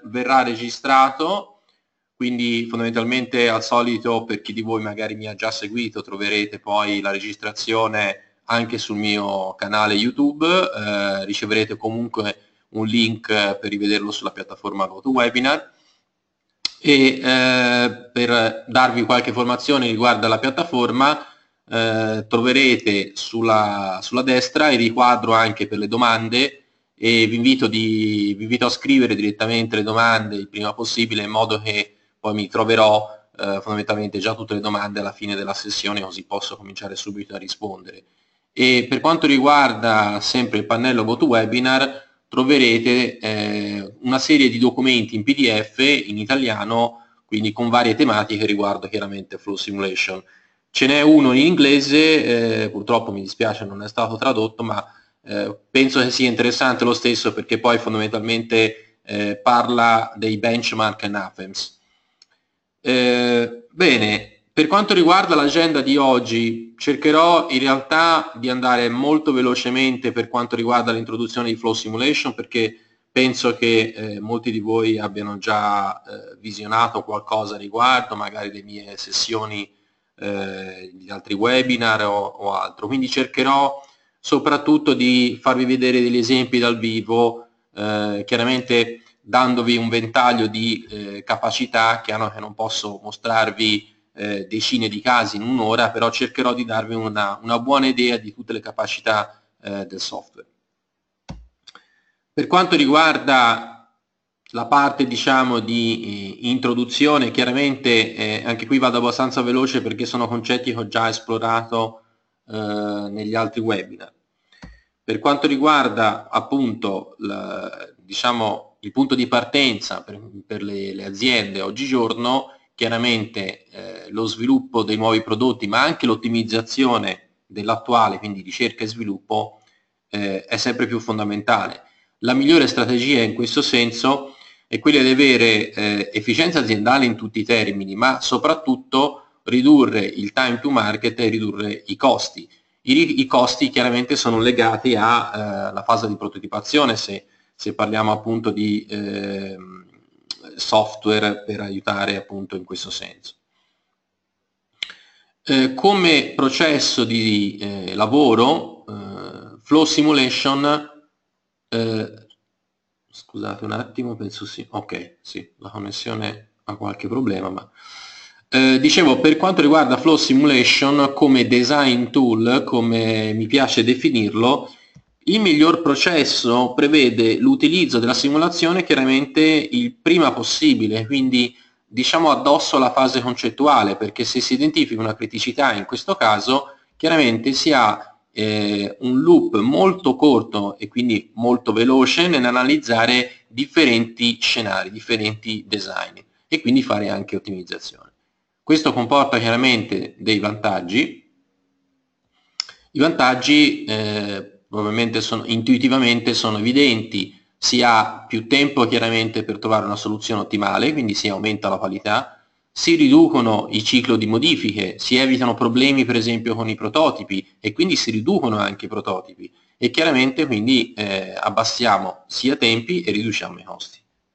verrà registrato, quindi fondamentalmente al solito, per chi di voi magari mi ha già seguito, troverete poi la registrazione anche sul mio canale YouTube, riceverete comunque un link per rivederlo sulla piattaforma GoToWebinar, e per darvi qualche informazione riguardo alla piattaforma troverete sulla destra il riquadro anche per le domande, e vi invito a scrivere direttamente le domande il prima possibile, in modo che poi mi troverò fondamentalmente già tutte le domande alla fine della sessione, così posso cominciare subito a rispondere. E per quanto riguarda sempre il pannello GoToWebinar, troverete una serie di documenti in PDF in italiano, quindi con varie tematiche riguardo chiaramente Flow Simulation. Ce n'è uno in inglese, purtroppo mi dispiace non è stato tradotto, ma penso che sia interessante lo stesso, perché poi fondamentalmente parla dei benchmark and anthems. Bene, per quanto riguarda l'agenda di oggi, cercherò in realtà di andare molto velocemente per quanto riguarda l'introduzione di Flow Simulation, perché penso che molti di voi abbiano già visionato qualcosa a riguardo, magari le mie sessioni di altri webinar o altro, quindi cercherò soprattutto di farvi vedere degli esempi dal vivo, chiaramente dandovi un ventaglio di capacità. Chiaro che non posso mostrarvi decine di casi in un'ora, però cercherò di darvi una buona idea di tutte le capacità del software. Per quanto riguarda la parte, diciamo, di introduzione, chiaramente anche qui vado abbastanza veloce perché sono concetti che ho già esplorato negli altri webinar. Per quanto riguarda appunto diciamo, il punto di partenza per le aziende oggigiorno, chiaramente lo sviluppo dei nuovi prodotti, ma anche l'ottimizzazione dell'attuale, quindi ricerca e sviluppo, è sempre più fondamentale. La migliore strategia in questo senso è quella di avere efficienza aziendale in tutti i termini, ma soprattutto ridurre il time to market e ridurre i costi. I costi chiaramente sono legati alla fase di prototipazione, se parliamo appunto di software per aiutare appunto in questo senso. Come processo di lavoro, Flow Simulation, scusate un attimo, penso sì, ok, sì, la connessione ha qualche problema, ma dicevo, per quanto riguarda Flow Simulation come design tool, come mi piace definirlo, il miglior processo prevede l'utilizzo della simulazione chiaramente il prima possibile, quindi diciamo addosso alla fase concettuale, perché se si identifica una criticità in questo caso, chiaramente si ha un loop molto corto e quindi molto veloce nell'analizzare differenti scenari, differenti design, e quindi fare anche ottimizzazione. Questo comporta chiaramente dei vantaggi. I vantaggi ovviamente intuitivamente sono evidenti: si ha più tempo chiaramente per trovare una soluzione ottimale, quindi si aumenta la qualità, si riducono i cicli di modifiche, si evitano problemi per esempio con i prototipi e quindi si riducono anche i prototipi, e chiaramente quindi abbassiamo sia tempi e riduciamo i costi.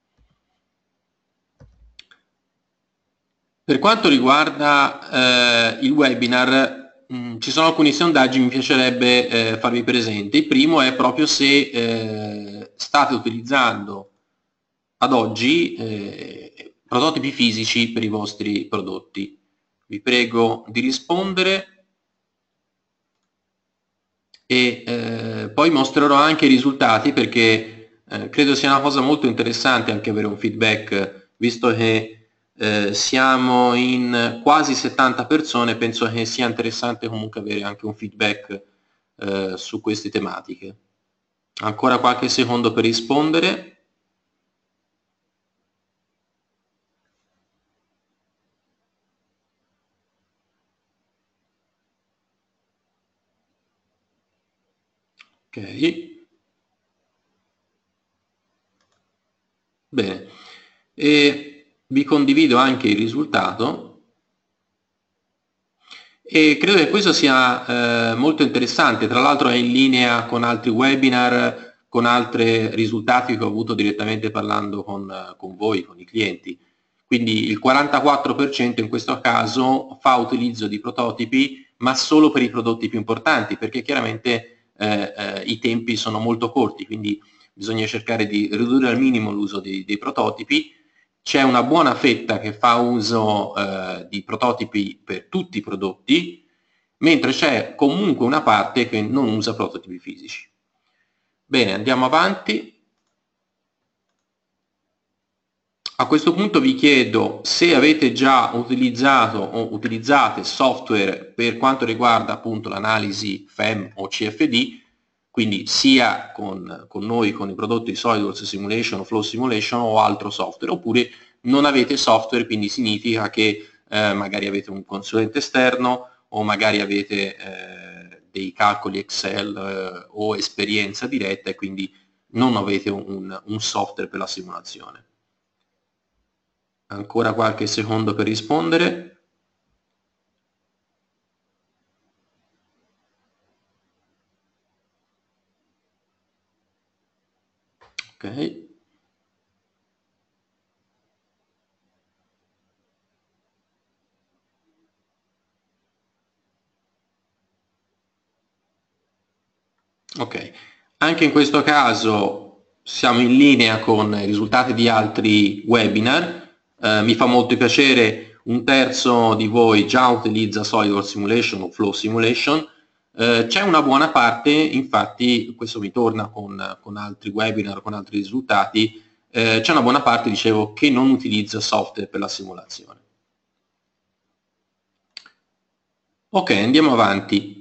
Per quanto riguarda il webinar, ci sono alcuni sondaggi che mi piacerebbe farvi presente. Il primo è proprio se state utilizzando ad oggi prototipi fisici per i vostri prodotti. Vi prego di rispondere e poi mostrerò anche i risultati, perché credo sia una cosa molto interessante anche avere un feedback, visto che siamo in quasi 70 persone. Penso che sia interessante comunque avere anche un feedback su queste tematiche. Ancora qualche secondo per rispondere. Ok. Bene. E vi condivido anche il risultato. E credo che questo sia molto interessante, tra l'altro è in linea con altri webinar con altri risultati che ho avuto direttamente parlando con voi, con i clienti. Quindi il 44% in questo caso fa utilizzo di prototipi, ma solo per i prodotti più importanti, perché chiaramente i tempi sono molto corti, quindi bisogna cercare di ridurre al minimo l'uso dei prototipi. C'è una buona fetta che fa uso di prototipi per tutti i prodotti, mentre c'è comunque una parte che non usa prototipi fisici. Bene, andiamo avanti. A questo punto vi chiedo se avete già utilizzato o utilizzate software per quanto riguarda appunto l'analisi FEM o CFD, quindi sia con noi, con i prodotti SolidWorks Simulation o Flow Simulation o altro software, oppure non avete software, quindi significa che magari avete un consulente esterno o magari avete dei calcoli Excel o esperienza diretta e quindi non avete un software per la simulazione. Ancora qualche secondo per rispondere. Ok. Ok, anche in questo caso siamo in linea con i risultati di altri webinar. Mi fa molto piacere, un terzo di voi già utilizza SolidWorks Simulation o Flow Simulation. C'è una buona parte, infatti questo mi torna con altri webinar, con altri risultati, c'è una buona parte, dicevo, che non utilizza software per la simulazione. Ok, andiamo avanti.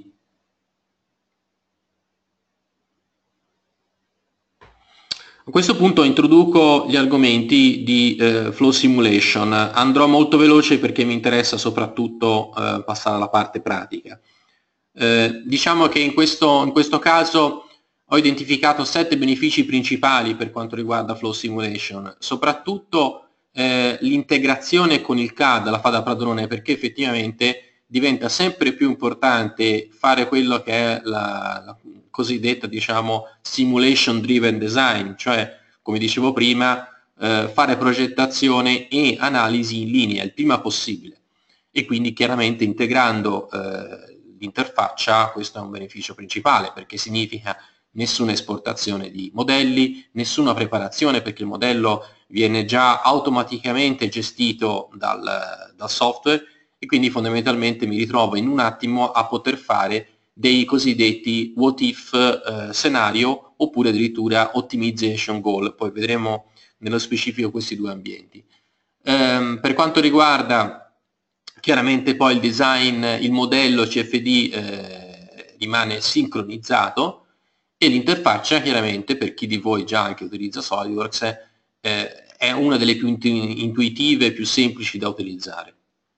A questo punto introduco gli argomenti di Flow Simulation. Andrò molto veloce perché mi interessa soprattutto passare alla parte pratica. Diciamo che in questo caso ho identificato 7 benefici principali per quanto riguarda Flow Simulation, soprattutto l'integrazione con il CAD, la fada padrone, perché effettivamente diventa sempre più importante fare quello che è la cosiddetta, diciamo, simulation driven design, cioè come dicevo prima fare progettazione e analisi in linea il prima possibile e quindi chiaramente integrando l'interfaccia questo è un beneficio principale perché significa nessuna esportazione di modelli, nessuna preparazione perché il modello viene già automaticamente gestito dal software e quindi fondamentalmente mi ritrovo in un attimo a poter fare dei cosiddetti what if scenario oppure addirittura optimization goal, poi vedremo nello specifico questi due ambienti. Per quanto riguarda chiaramente poi il design, il modello CFD rimane sincronizzato e l'interfaccia chiaramente per chi di voi già anche utilizza SolidWorks è una delle più intuitive e più semplici da utilizzare.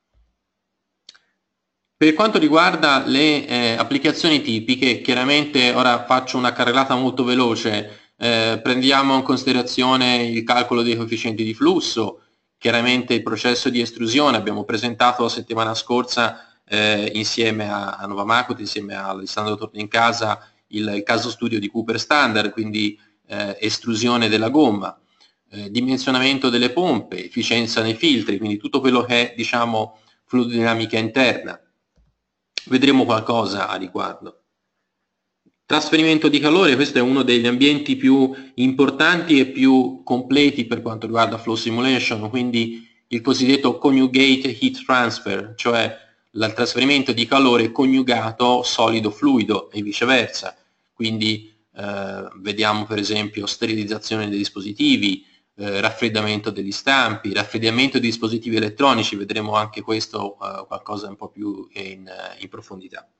Per quanto riguarda le applicazioni tipiche, chiaramente ora faccio una carrellata molto veloce, prendiamo in considerazione il calcolo dei coefficienti di flusso, chiaramente il processo di estrusione, abbiamo presentato la settimana scorsa insieme a Nova Macot, insieme a Alessandro Tornincasa, il caso studio di Cooper Standard, quindi estrusione della gomma, dimensionamento delle pompe, efficienza nei filtri, quindi tutto quello che è diciamo fluidodinamica interna. Vedremo qualcosa a riguardo. Trasferimento di calore, questo è uno degli ambienti più importanti e più completi per quanto riguarda Flow Simulation, quindi il cosiddetto conjugate heat transfer, cioè il trasferimento di calore coniugato solido-fluido e viceversa. Quindi vediamo per esempio sterilizzazione dei dispositivi, raffreddamento degli stampi, raffreddamento di dispositivi elettronici, vedremo anche questo qualcosa un po' più in profondità.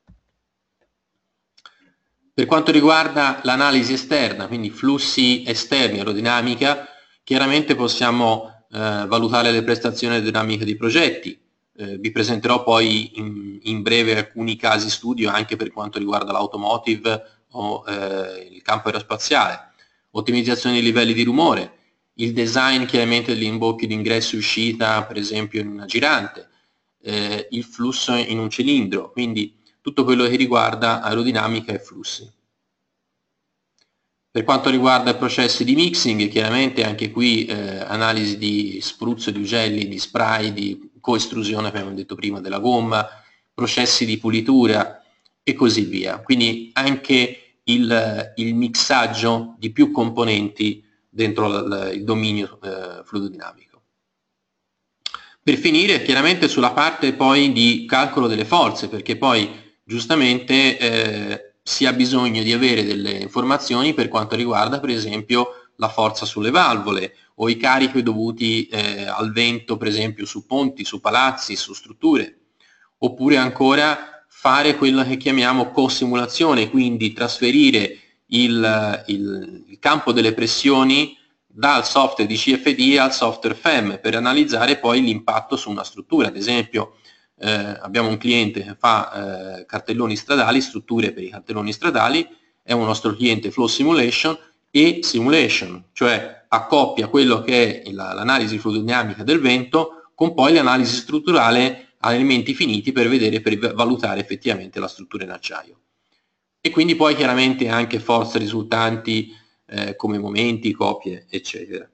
Per quanto riguarda l'analisi esterna, quindi flussi esterni, aerodinamica, chiaramente possiamo valutare le prestazioni aerodinamiche dei progetti. Vi presenterò poi in breve alcuni casi studio anche per quanto riguarda l'automotive o il campo aerospaziale. Ottimizzazione dei livelli di rumore, il design chiaramente degli imbocchi di ingresso e uscita, per esempio in una girante, il flusso in un cilindro, quindi tutto quello che riguarda aerodinamica e flussi. Per quanto riguarda i processi di mixing, chiaramente anche qui analisi di spruzzo di ugelli, di spray, di coestrusione, come abbiamo detto prima, della gomma, processi di pulitura e così via. Quindi anche il mixaggio di più componenti dentro il dominio fluidodinamico. Per finire, chiaramente sulla parte poi di calcolo delle forze, perché poi giustamente si ha bisogno di avere delle informazioni per quanto riguarda per esempio la forza sulle valvole o i carichi dovuti al vento per esempio su ponti, su palazzi, su strutture, oppure ancora fare quello che chiamiamo co-simulazione, quindi trasferire il campo delle pressioni dal software di CFD al software FEM per analizzare poi l'impatto su una struttura. Ad esempio abbiamo un cliente che fa cartelloni stradali, strutture per i cartelloni stradali, è un nostro cliente Flow Simulation e Simulation, cioè accoppia quello che è l'analisi fluidodinamica del vento con poi l'analisi strutturale a elementi finiti per vedere, per valutare effettivamente la struttura in acciaio. E quindi poi chiaramente anche forze risultanti come momenti, copie, eccetera.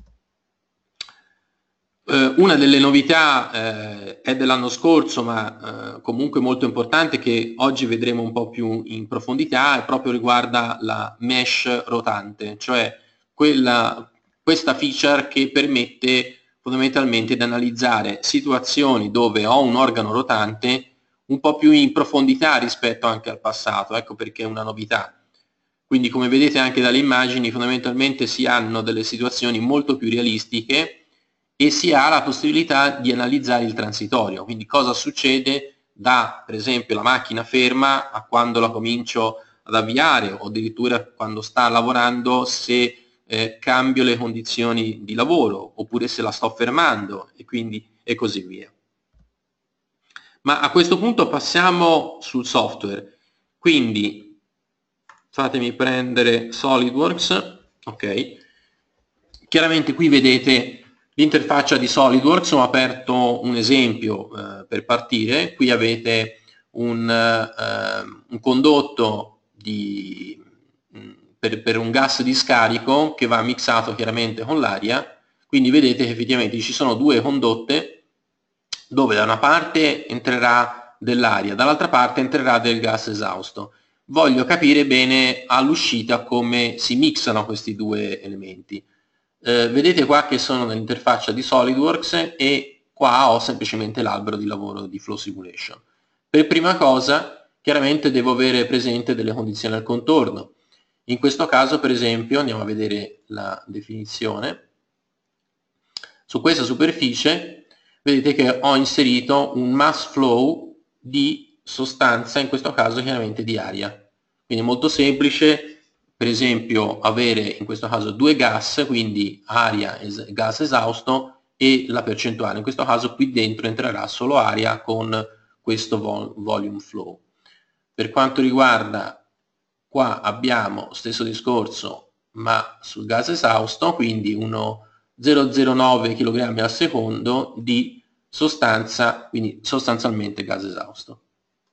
Una delle novità è dell'anno scorso, ma comunque molto importante, che oggi vedremo un po' più in profondità, e proprio riguarda la mesh rotante, cioè questa feature che permette fondamentalmente di analizzare situazioni dove ho un organo rotante un po' più in profondità rispetto anche al passato, ecco perché è una novità. Quindi come vedete anche dalle immagini fondamentalmente si hanno delle situazioni molto più realistiche e si ha la possibilità di analizzare il transitorio, quindi cosa succede da per esempio la macchina ferma a quando la comincio ad avviare o addirittura quando sta lavorando, se cambio le condizioni di lavoro oppure se la sto fermando e così via. Ma a questo punto passiamo sul software, quindi fatemi prendere SolidWorks, ok, chiaramente qui vedete l'interfaccia di SolidWorks. Ho aperto un esempio per partire. Qui avete un condotto per un gas di scarico che va mixato chiaramente con l'aria, quindi vedete che effettivamente ci sono due condotte dove da una parte entrerà dell'aria, dall'altra parte entrerà del gas esausto. Voglio capire bene all'uscita come si mixano questi due elementi. Vedete qua che sono nell'interfaccia di SolidWorks e qua ho semplicemente l'albero di lavoro di Flow Simulation. Per prima cosa chiaramente devo avere presente delle condizioni al contorno. In questo caso per esempio andiamo a vedere la definizione. Su questa superficie vedete che ho inserito un mass flow di sostanza, in questo caso chiaramente di aria. Quindi molto semplice, per esempio avere in questo caso due gas, quindi aria e gas esausto, e la percentuale. In questo caso qui dentro entrerà solo aria con questo volume flow. Per quanto riguarda qua abbiamo stesso discorso ma sul gas esausto, quindi 0,09 kg al secondo di sostanza, quindi sostanzialmente gas esausto.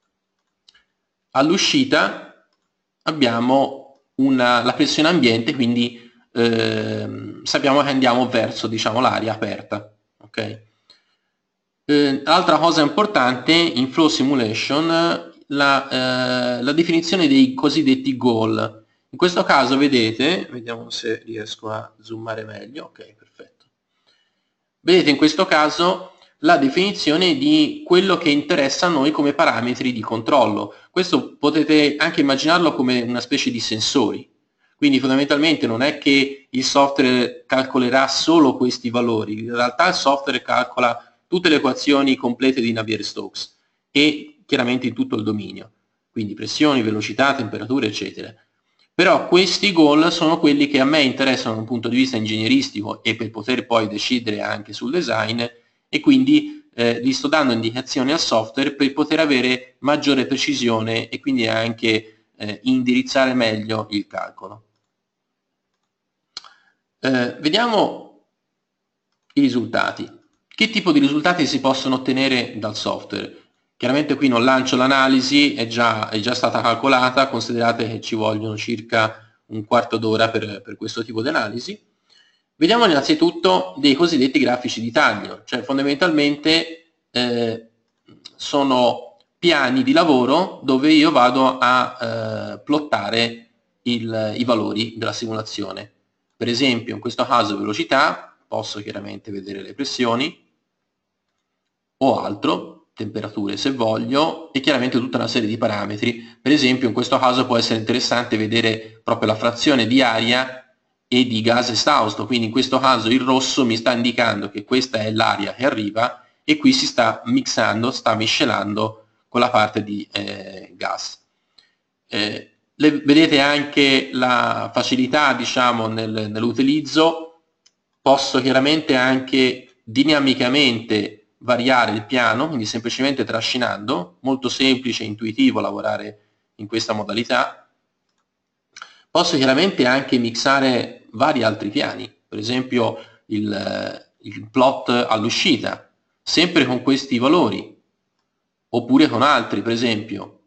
All'uscita abbiamo la pressione ambiente, quindi sappiamo che andiamo verso, diciamo, l'aria aperta. Okay? Altra cosa importante in Flow Simulation, la definizione dei cosiddetti goal. In questo caso vedete, vediamo se riesco a zoomare meglio, ok, perfetto. Vedete in questo caso la definizione di quello che interessa a noi come parametri di controllo. Questo potete anche immaginarlo come una specie di sensori. Quindi fondamentalmente non è che il software calcolerà solo questi valori, in realtà il software calcola tutte le equazioni complete di Navier-Stokes e chiaramente in tutto il dominio, quindi pressioni, velocità, temperature, eccetera. Però questi goal sono quelli che a me interessano da un punto di vista ingegneristico e per poter poi decidere anche sul design, e quindi gli sto dando indicazioni al software per poter avere maggiore precisione e quindi anche indirizzare meglio il calcolo. Vediamo i risultati. Che tipo di risultati si possono ottenere dal software? Chiaramente qui non lancio l'analisi, è già stata calcolata, considerate che ci vogliono circa un quarto d'ora per questo tipo di analisi. Vediamo innanzitutto dei cosiddetti grafici di taglio, cioè fondamentalmente sono piani di lavoro dove io vado a plottare i valori della simulazione. Per esempio, in questo caso velocità, posso chiaramente vedere le pressioni o altro, temperature se voglio, e chiaramente tutta una serie di parametri. Per esempio, in questo caso può essere interessante vedere proprio la frazione di aria e di gas esausto, quindi in questo caso il rosso mi sta indicando che questa è l'aria che arriva e qui si sta mixando, sta miscelando con la parte di gas. Vedete anche la facilità, diciamo, nell'utilizzo. Posso chiaramente anche dinamicamente variare il piano, quindi semplicemente trascinando, molto semplice e intuitivo lavorare in questa modalità. Posso chiaramente anche mixare vari altri piani, per esempio il plot all'uscita, sempre con questi valori, oppure con altri, per esempio,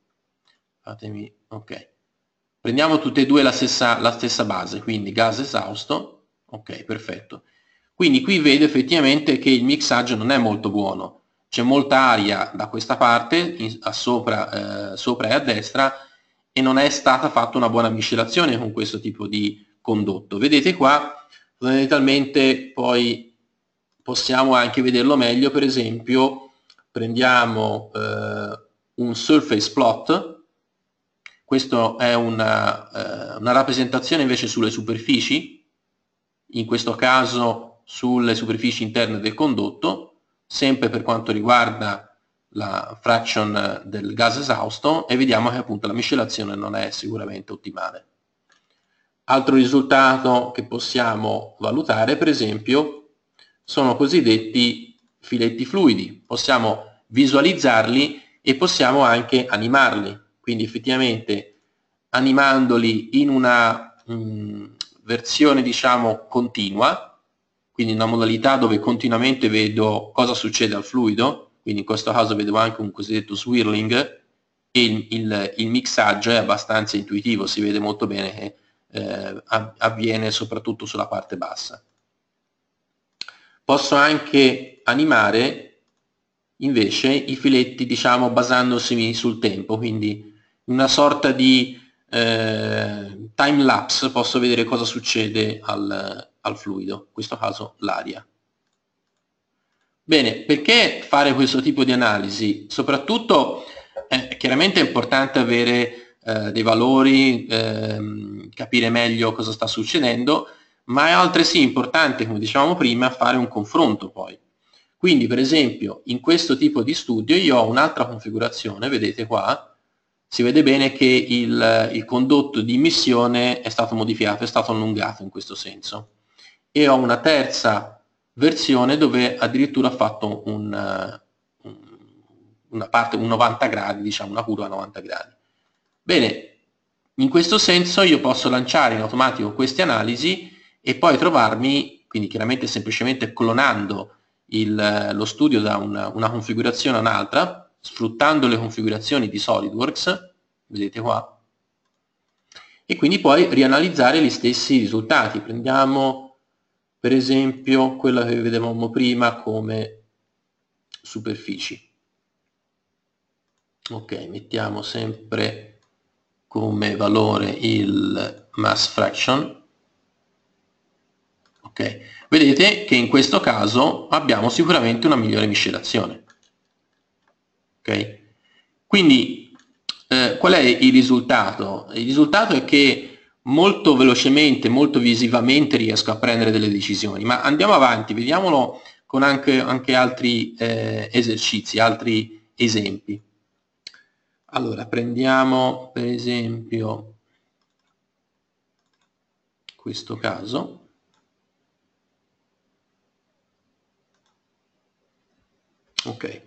ok, prendiamo tutte e due la stessa base, quindi gas esausto, ok, perfetto. Quindi qui vedo effettivamente che il mixaggio non è molto buono, c'è molta aria da questa parte, sopra e a destra, e non è stata fatta una buona miscelazione con questo tipo di condotto. Vedete qua, fondamentalmente poi possiamo anche vederlo meglio, per esempio prendiamo un surface plot. Questo è una rappresentazione invece sulle superfici, in questo caso sulle superfici interne del condotto, sempre per quanto riguarda la fraction del gas esausto, e vediamo che appunto la miscelazione non è sicuramente ottimale. Altro risultato che possiamo valutare, per esempio, sono cosiddetti filetti fluidi. Possiamo visualizzarli e possiamo anche animarli. Quindi effettivamente animandoli in una versione, diciamo, continua, quindi in una modalità dove continuamente vedo cosa succede al fluido, quindi in questo caso vedo anche un cosiddetto swirling, e il mixaggio è abbastanza intuitivo, si vede molto bene che avviene soprattutto sulla parte bassa. Posso anche animare invece i filetti, diciamo, basandosi sul tempo, quindi una sorta di time lapse, posso vedere cosa succede al fluido, in questo caso l'aria. Bene, perché fare questo tipo di analisi? Soprattutto chiaramente è importante avere dei valori, capire meglio cosa sta succedendo, ma è altresì importante, come dicevamo prima, fare un confronto poi. Quindi per esempio in questo tipo di studio io ho un'altra configurazione, vedete qua, si vede bene che il condotto di imissione è stato modificato, è stato allungato in questo senso, e ho una terza versione dove addirittura ho fatto una parte, un 90 gradi, diciamo una curva a 90 gradi. Bene, in questo senso io posso lanciare in automatico queste analisi e poi trovarmi, quindi chiaramente semplicemente clonando lo studio da una configurazione a un'altra, sfruttando le configurazioni di SolidWorks, vedete qua, e quindi poi rianalizzare gli stessi risultati. Prendiamo per esempio quella che vedevamo prima come superfici. Ok, mettiamo sempre come valore il mass fraction. Ok, vedete che in questo caso abbiamo sicuramente una migliore miscelazione. Ok, quindi qual è il risultato? Il risultato è che molto velocemente, molto visivamente riesco a prendere delle decisioni, ma andiamo avanti, vediamolo con anche altri esercizi, altri esempi. Allora, prendiamo per esempio questo caso. Ok.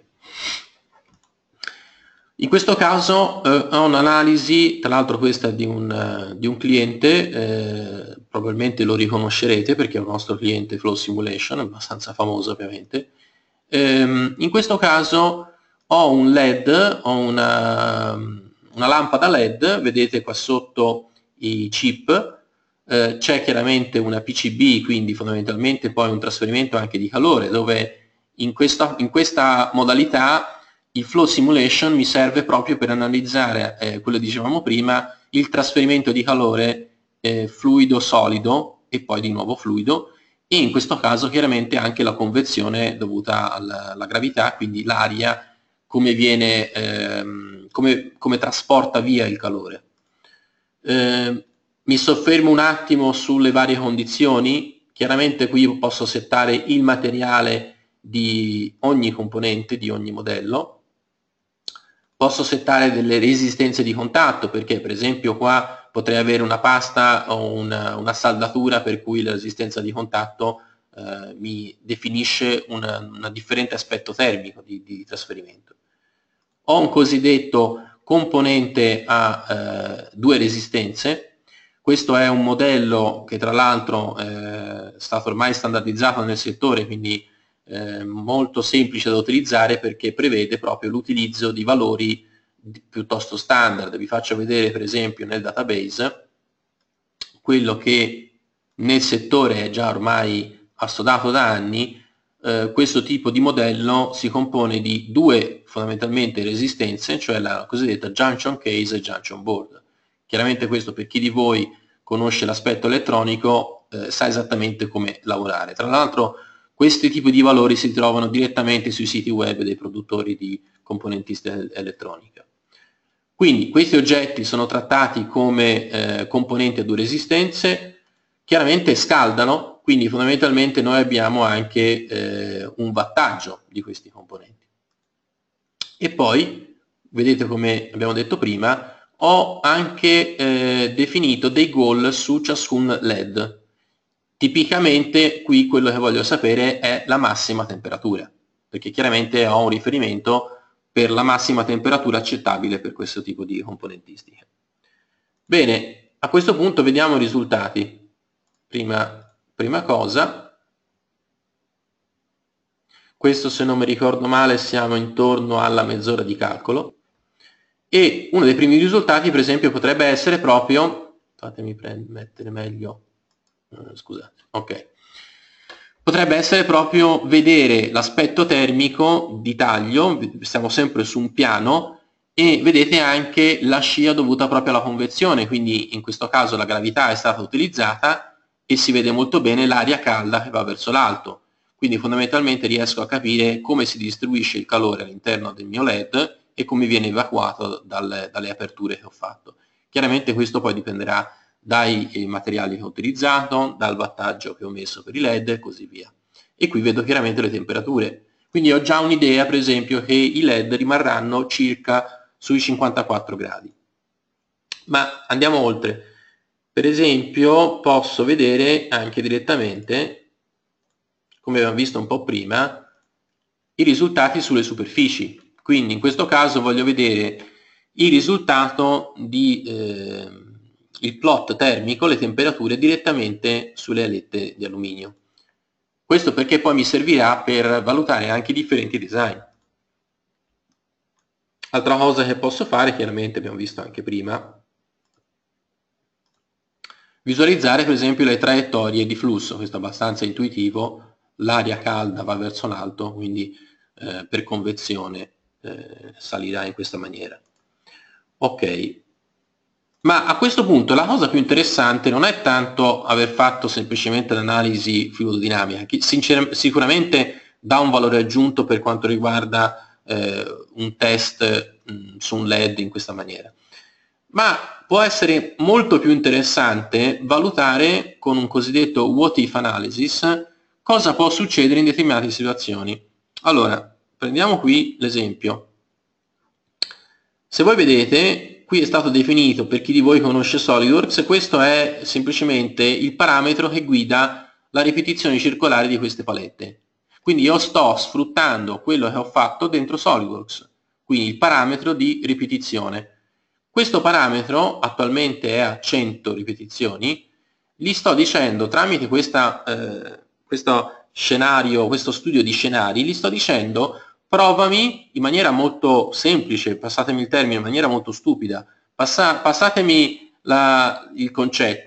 In questo caso ho un'analisi, tra l'altro questa è di un cliente, probabilmente lo riconoscerete perché è un nostro cliente Flow Simulation, è abbastanza famoso ovviamente. In questo caso ho un LED, ho una lampada LED, vedete qua sotto i chip, c'è chiaramente una PCB, quindi fondamentalmente poi un trasferimento anche di calore, dove in questa modalità il flow simulation mi serve proprio per analizzare, quello che dicevamo prima, il trasferimento di calore fluido-solido e poi di nuovo fluido, e in questo caso chiaramente anche la convezione dovuta alla gravità, quindi l'aria come viene, come trasporta via il calore. Mi soffermo un attimo sulle varie condizioni. Chiaramente qui posso settare il materiale di ogni componente, di ogni modello. Posso settare delle resistenze di contatto, perché per esempio qua potrei avere una pasta o una saldatura per cui la resistenza di contatto mi definisce un differente aspetto termico di trasferimento. Ho un cosiddetto componente a due resistenze. Questo è un modello che tra l'altro è stato ormai standardizzato nel settore, quindi molto semplice da utilizzare, perché prevede proprio l'utilizzo di valori piuttosto standard. Vi faccio vedere per esempio nel database quello che nel settore è già ormai assodato da anni. Questo tipo di modello si compone di due fondamentalmente resistenze, cioè la cosiddetta junction case e junction board. Chiaramente questo, per chi di voi conosce l'aspetto elettronico, sa esattamente come lavorare. Tra l'altro questi tipi di valori si trovano direttamente sui siti web dei produttori di componentistica elettronica. Quindi questi oggetti sono trattati come componenti a due resistenze, chiaramente scaldano, quindi fondamentalmente noi abbiamo anche un wattaggio di questi componenti. E poi, vedete come abbiamo detto prima, ho anche definito dei goal su ciascun LED. Tipicamente qui quello che voglio sapere è la massima temperatura, perché chiaramente ho un riferimento per la massima temperatura accettabile per questo tipo di componentistica. Bene, a questo punto vediamo i risultati. Prima cosa, questo se non mi ricordo male siamo intorno alla mezz'ora di calcolo, e uno dei primi risultati per esempio potrebbe essere proprio, fatemi mettere meglio, scusate, ok, potrebbe essere proprio vedere l'aspetto termico di taglio. Siamo sempre su un piano e vedete anche la scia dovuta proprio alla convezione, quindi in questo caso la gravità è stata utilizzata e si vede molto bene l'aria calda che va verso l'alto, quindi fondamentalmente riesco a capire come si distribuisce il calore all'interno del mio LED e come viene evacuato dalle aperture che ho fatto. Chiaramente questo poi dipenderà dai materiali che ho utilizzato, dal wattaggio che ho messo per i LED e così via. E qui vedo chiaramente le temperature. Quindi ho già un'idea, per esempio, che i LED rimarranno circa sui 54 gradi. Ma andiamo oltre. Per esempio posso vedere anche direttamente, come abbiamo visto un po' prima, i risultati sulle superfici. Quindi in questo caso voglio vedere il risultato il plot termico, le temperature direttamente sulle alette di alluminio. Questo perché poi mi servirà per valutare anche i differenti design. Altra cosa che posso fare, chiaramente abbiamo visto anche prima, visualizzare per esempio le traiettorie di flusso. Questo è abbastanza intuitivo, l'aria calda va verso l'alto, quindi per convezione salirà in questa maniera. Ok, ma a questo punto la cosa più interessante non è tanto aver fatto semplicemente l'analisi fluidodinamica, che sicuramente dà un valore aggiunto per quanto riguarda un test su un LED in questa maniera, ma può essere molto più interessante valutare con un cosiddetto what if analysis cosa può succedere in determinate situazioni. Allora, prendiamo qui l'esempio. Se voi vedete, qui è stato definito, per chi di voi conosce SolidWorks, questo è semplicemente il parametro che guida la ripetizione circolare di queste palette. Quindi io sto sfruttando quello che ho fatto dentro SolidWorks, quindi il parametro di ripetizione. Questo parametro attualmente è a 100 ripetizioni, gli sto dicendo tramite questo scenario, questo studio di scenari, gli sto dicendo provami in maniera molto semplice, passatemi il termine, in maniera molto stupida, passatemi il concetto.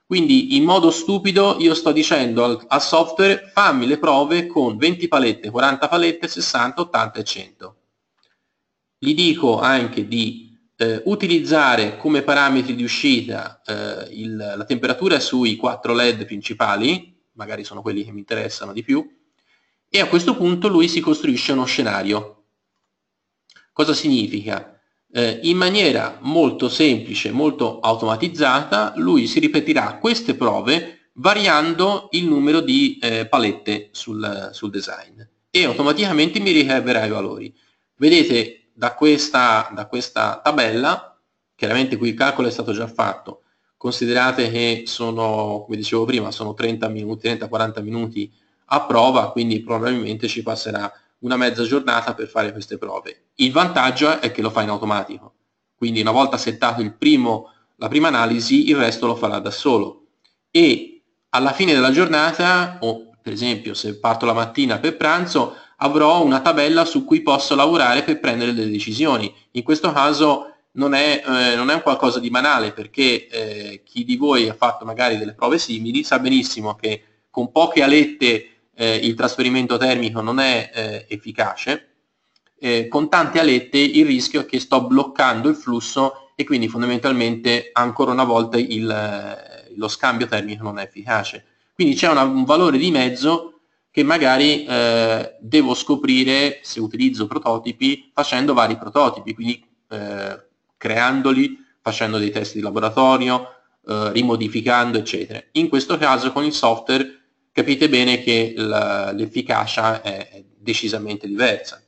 Quindi in modo stupido io sto dicendo al software fammi le prove con 20 palette, 40 palette, 60, 80 e 100. Gli dico anche di utilizzare come parametri di uscita la temperatura sui 4 LED principali, magari sono quelli che mi interessano di più, e a questo punto lui si costruisce uno scenario. Cosa significa? In maniera molto semplice, molto automatizzata, lui si ripeterà queste prove variando il numero di palette sul design e automaticamente mi ricaverà i valori. Vedete da questa tabella, chiaramente qui il calcolo è stato già fatto, considerate che sono, come dicevo prima, sono 30-40 minuti a prova, quindi probabilmente ci passerà una mezza giornata per fare queste prove. Il vantaggio è che lo fa in automatico, quindi una volta settato la prima analisi, il resto lo farà da solo. E alla fine della giornata, o per esempio se parto la mattina per pranzo, avrò una tabella su cui posso lavorare per prendere delle decisioni. In questo caso non è un qualcosa di banale, perché chi di voi ha fatto magari delle prove simili sa benissimo che con poche alette il trasferimento termico non è efficace, con tante alette il rischio è che sto bloccando il flusso e quindi fondamentalmente ancora una volta lo scambio termico non è efficace. Quindi c'è un valore di mezzo che magari devo scoprire se utilizzo prototipi facendo vari prototipi, quindi creandoli, facendo dei test di laboratorio, rimodificando, eccetera. In questo caso con il software capite bene che l'efficacia è decisamente diversa.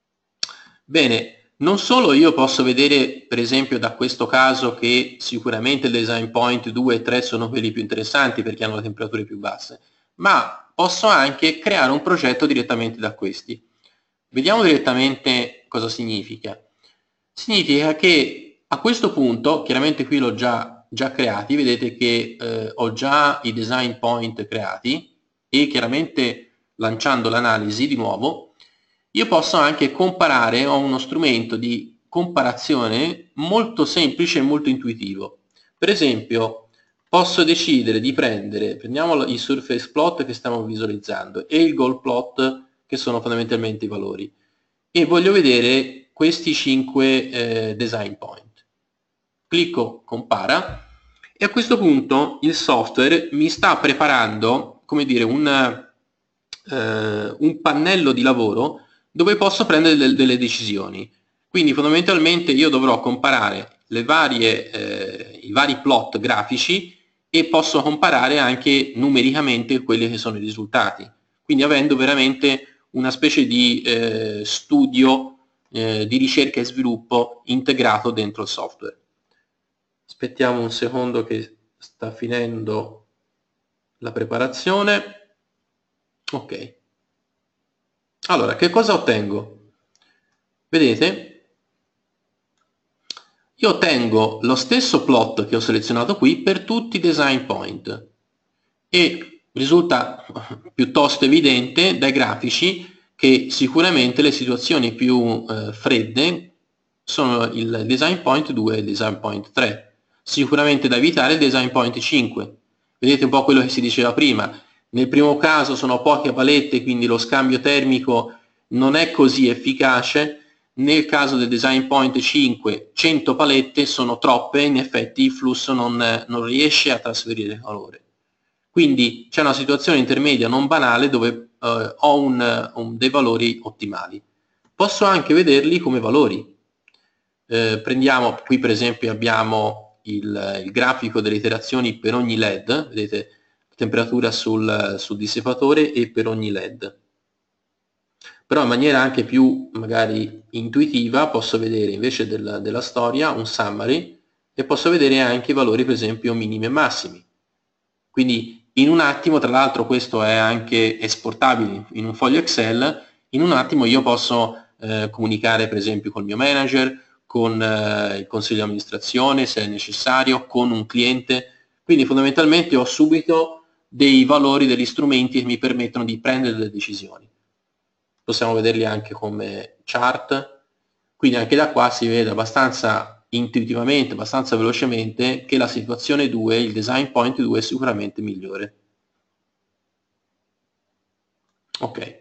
Bene, non solo io posso vedere per esempio da questo caso che sicuramente il design point 2 e 3 sono quelli più interessanti perché hanno le temperature più basse, ma posso anche creare un progetto direttamente da questi. Vediamo direttamente cosa significa. Significa che a questo punto, chiaramente qui l'ho già creati, vedete che ho già i design point creati e chiaramente lanciando l'analisi di nuovo, io posso anche comparare, ho uno strumento di comparazione molto semplice e molto intuitivo. Per esempio, posso decidere di prendiamo i surface plot che stiamo visualizzando e il goal plot che sono fondamentalmente i valori e voglio vedere questi 5 design point. Clicco compara e a questo punto il software mi sta preparando, come dire, un pannello di lavoro dove posso prendere delle decisioni. Quindi fondamentalmente io dovrò comparare i vari plot grafici e posso comparare anche numericamente quelli che sono i risultati. Quindi avendo veramente una specie di studio di ricerca e sviluppo integrato dentro il software. Aspettiamo un secondo che sta finendo la preparazione. Ok. Allora, che cosa ottengo? Vedete? Io ottengo lo stesso plot che ho selezionato qui per tutti i design point e risulta piuttosto evidente dai grafici che sicuramente le situazioni più fredde sono il design point 2 e il design point 3. Sicuramente da evitare il design point 5. Vedete un po' quello che si diceva prima. Nel primo caso sono poche palette, quindi lo scambio termico non è così efficace. Nel caso del design point 5, 100 palette sono troppe, in effetti il flusso non riesce a trasferire calore. Quindi c'è una situazione intermedia non banale dove ho dei valori ottimali. Posso anche vederli come valori. Prendiamo, qui per esempio abbiamo il grafico delle iterazioni per ogni LED, vedete la temperatura sul dissipatore e per ogni LED. Però in maniera anche più magari intuitiva posso vedere invece della storia un summary e posso vedere anche i valori per esempio minimi e massimi. Quindi in un attimo, tra l'altro questo è anche esportabile in un foglio Excel, in un attimo io posso comunicare per esempio col mio manager, con il consiglio di amministrazione se è necessario, con un cliente. Quindi fondamentalmente ho subito dei valori, degli strumenti che mi permettono di prendere delle decisioni. Possiamo vederli anche come chart, quindi anche da qua si vede abbastanza intuitivamente, abbastanza velocemente, che la situazione 2, il design point 2 è sicuramente migliore. Ok.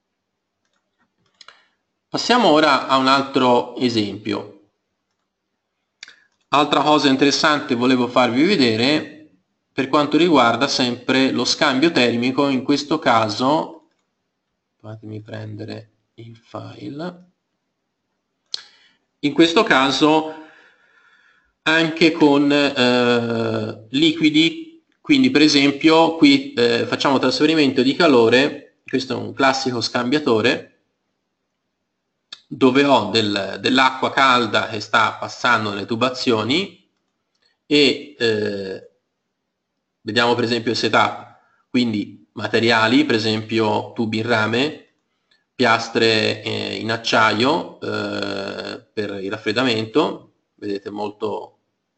Passiamo ora a un altro esempio. Altra cosa interessante volevo farvi vedere per quanto riguarda sempre lo scambio termico, in questo caso, fatemi prendere il file, in questo caso anche con liquidi, quindi per esempio qui facciamo trasferimento di calore, questo è un classico scambiatore, dove ho dell'acqua calda che sta passando nelle tubazioni e vediamo per esempio il setup, quindi materiali, per esempio tubi in rame, piastre in acciaio per il raffreddamento, vedete molto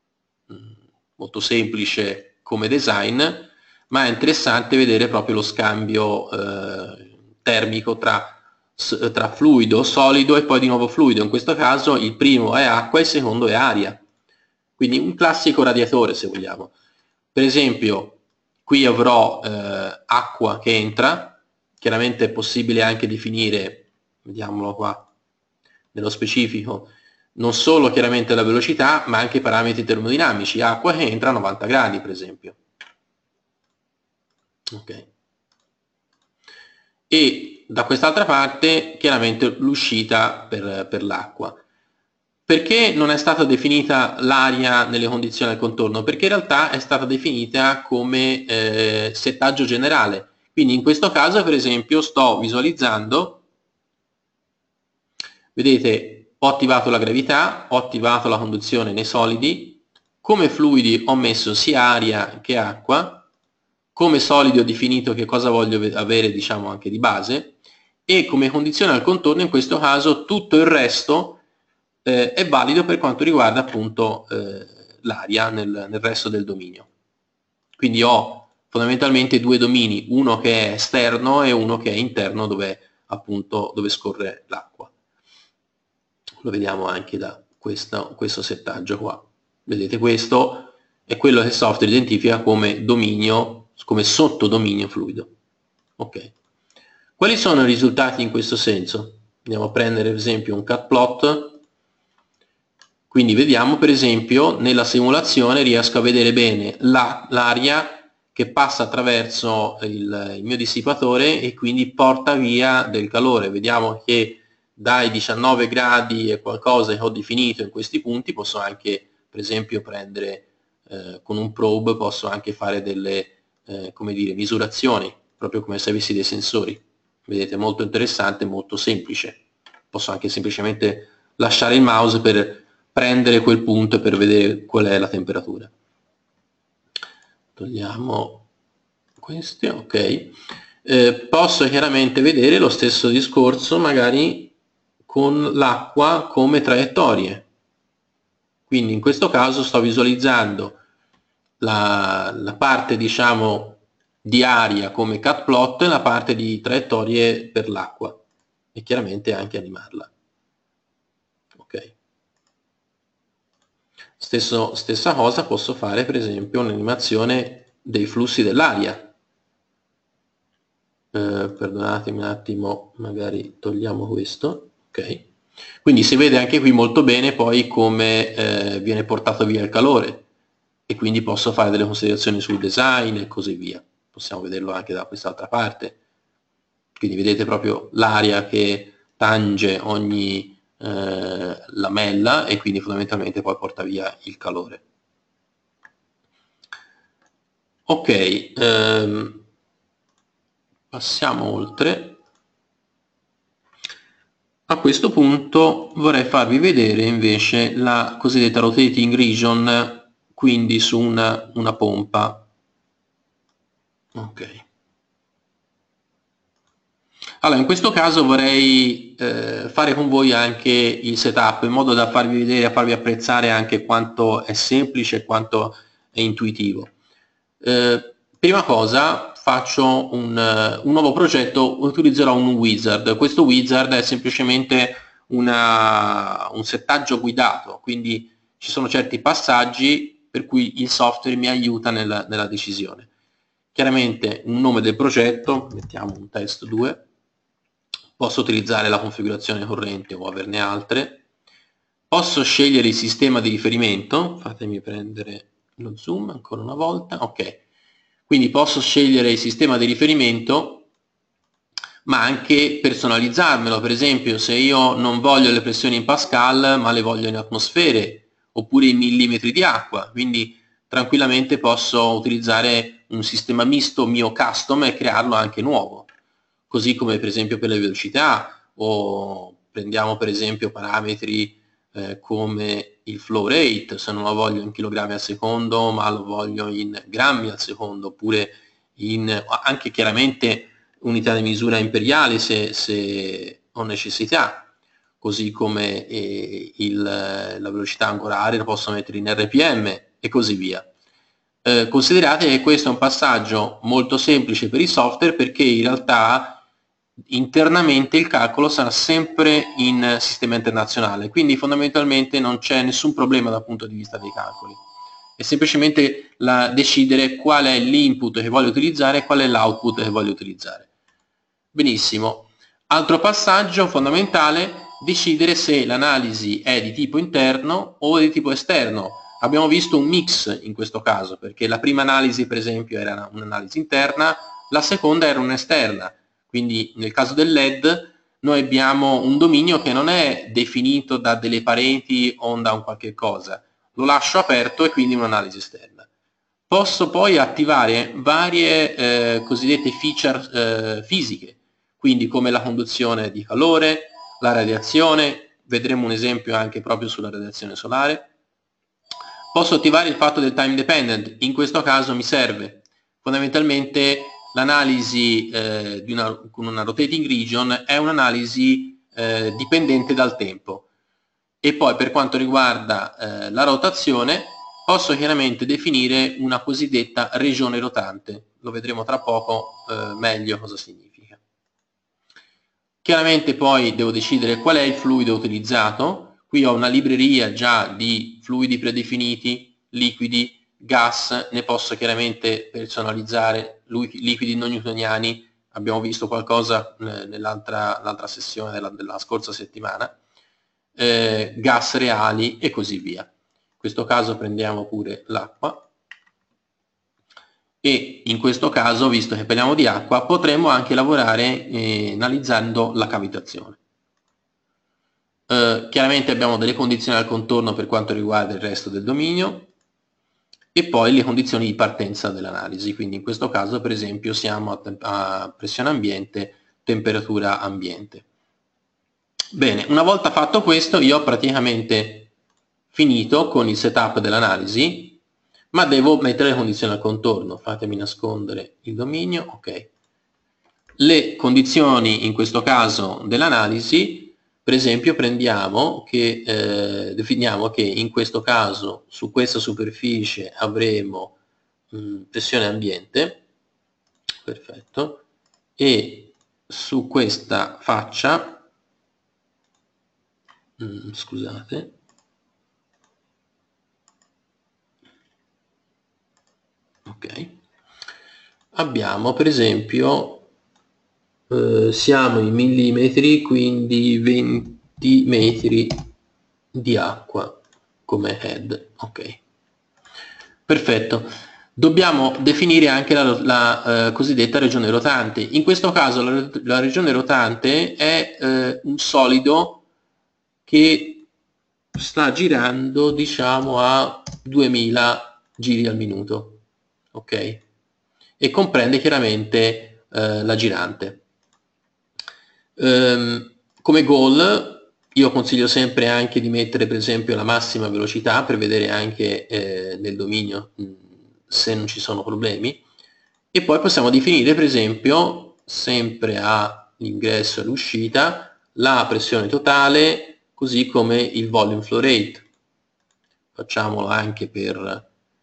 semplice come design, ma è interessante vedere proprio lo scambio termico tra fluido, solido e poi di nuovo fluido. In questo caso il primo è acqua e il secondo è aria. Quindi un classico radiatore, se vogliamo. Per esempio, qui avrò acqua che entra, chiaramente è possibile anche definire, vediamolo qua, nello specifico, non solo chiaramente la velocità, ma anche parametri termodinamici, acqua che entra a 90 gradi, per esempio. Ok. E da quest'altra parte chiaramente l'uscita per l'acqua. Perché non è stata definita l'aria nelle condizioni del contorno? Perché in realtà è stata definita come settaggio generale. Quindi in questo caso, per esempio, sto visualizzando, vedete, ho attivato la gravità, ho attivato la conduzione nei solidi, come fluidi ho messo sia aria che acqua, come solidi ho definito che cosa voglio avere, diciamo, anche di base, e come condizione al contorno in questo caso tutto il resto è valido per quanto riguarda appunto l'aria nel resto del dominio. Quindi ho fondamentalmente due domini, uno che è esterno e uno che è interno dove scorre l'acqua. Lo vediamo anche da questo settaggio qua. Vedete, questo è quello che il software identifica come dominio, come sottodominio fluido. Ok. Quali sono i risultati in questo senso? Andiamo a prendere per esempio un cut plot. Quindi vediamo per esempio nella simulazione riesco a vedere bene l'aria che passa attraverso il mio dissipatore e quindi porta via del calore. Vediamo che dai 19 gradi e qualcosa che ho definito in questi punti posso anche per esempio prendere con un probe, posso anche fare delle come dire, misurazioni, proprio come se avessi dei sensori. Vedete, molto interessante, molto semplice. Posso anche semplicemente lasciare il mouse per prendere quel punto e per vedere qual è la temperatura. Togliamo questi, ok. Posso chiaramente vedere lo stesso discorso magari con l'acqua come traiettorie. Quindi in questo caso sto visualizzando la parte, diciamo, di aria come cut plot e la parte di traiettorie per l'acqua e chiaramente anche animarla. Ok. Stessa cosa posso fare per esempio un'animazione dei flussi dell'aria. Perdonatemi un attimo, magari togliamo questo. Ok. Quindi si vede anche qui molto bene poi come viene portato via il calore e quindi posso fare delle considerazioni sul design e così via. Possiamo vederlo anche da quest'altra parte. Quindi vedete proprio l'aria che tange ogni lamella e quindi fondamentalmente poi porta via il calore. Ok, passiamo oltre. A questo punto vorrei farvi vedere invece la cosiddetta rotating region, quindi su una pompa. Ok. Allora, in questo caso vorrei fare con voi anche il setup in modo da farvi vedere e farvi apprezzare anche quanto è semplice e quanto è intuitivo. Prima cosa faccio un nuovo progetto, utilizzerò un wizard. Questo wizard è semplicemente un settaggio guidato, quindi ci sono certi passaggi per cui il software mi aiuta nella decisione. Chiaramente un nome del progetto, mettiamo un test 2, posso utilizzare la configurazione corrente o averne altre, posso scegliere il sistema di riferimento, fatemi prendere lo zoom ancora una volta, ok, quindi posso scegliere il sistema di riferimento ma anche personalizzarmelo, per esempio se io non voglio le pressioni in Pascal ma le voglio in atmosfere oppure in millimetri di acqua, quindi tranquillamente posso utilizzare un sistema misto mio custom e crearlo anche nuovo, così come per esempio per le velocità, o prendiamo per esempio parametri come il flow rate, se non lo voglio in chilogrammi al secondo ma lo voglio in grammi al secondo, oppure anche chiaramente unità di misura imperiale se ho necessità, così come la velocità angolare la posso mettere in RPM e così via. Considerate che questo è un passaggio molto semplice per il software, perché in realtà internamente il calcolo sarà sempre in sistema internazionale, quindi fondamentalmente non c'è nessun problema dal punto di vista dei calcoli, è semplicemente decidere qual è l'input che voglio utilizzare e qual è l'output che voglio utilizzare. Benissimo. Altro passaggio fondamentale, decidere se l'analisi è di tipo interno o di tipo esterno. Abbiamo visto un mix in questo caso, perché la prima analisi per esempio era un'analisi interna, la seconda era un'esterna. Quindi nel caso del LED noi abbiamo un dominio che non è definito da delle pareti o da un qualche cosa, lo lascio aperto e quindi un'analisi esterna. Posso poi attivare varie cosiddette feature fisiche, quindi come la conduzione di calore, la radiazione, vedremo un esempio anche proprio sulla radiazione solare. Posso attivare il fatto del time dependent, in questo caso mi serve fondamentalmente l'analisi con una rotating region è un'analisi dipendente dal tempo, e poi per quanto riguarda la rotazione posso chiaramente definire una cosiddetta regione rotante, lo vedremo tra poco meglio cosa significa. Chiaramente poi devo decidere qual è il fluido utilizzato, qui ho una libreria già di fluidi predefiniti, liquidi, gas, ne posso chiaramente personalizzare, liquidi non newtoniani, abbiamo visto qualcosa nell'altra sessione della scorsa settimana, gas reali e così via. In questo caso prendiamo pure l'acqua e in questo caso, visto che parliamo di acqua, potremmo anche lavorare analizzando la cavitazione. Chiaramente abbiamo delle condizioni al contorno per quanto riguarda il resto del dominio e poi le condizioni di partenza dell'analisi, quindi in questo caso per esempio siamo a pressione ambiente, temperatura ambiente. Bene, una volta fatto questo io ho praticamente finito con il setup dell'analisi, ma devo mettere le condizioni al contorno. Fatemi nascondere il dominio, ok. Le condizioni in questo caso dell'analisi, per esempio definiamo che in questo caso su questa superficie avremo pressione ambiente, perfetto, e su questa faccia, scusate, ok, abbiamo per esempio siamo in millimetri, quindi 20 metri di acqua come head, ok, perfetto. Dobbiamo definire anche la cosiddetta regione rotante. In questo caso la regione rotante è un solido che sta girando diciamo a 2000 giri al minuto, ok, e comprende chiaramente la girante. Come goal io consiglio sempre anche di mettere per esempio la massima velocità per vedere anche nel dominio se non ci sono problemi, e poi possiamo definire per esempio sempre all'ingresso e all'uscita la pressione totale così come il volume flow rate. Facciamolo anche per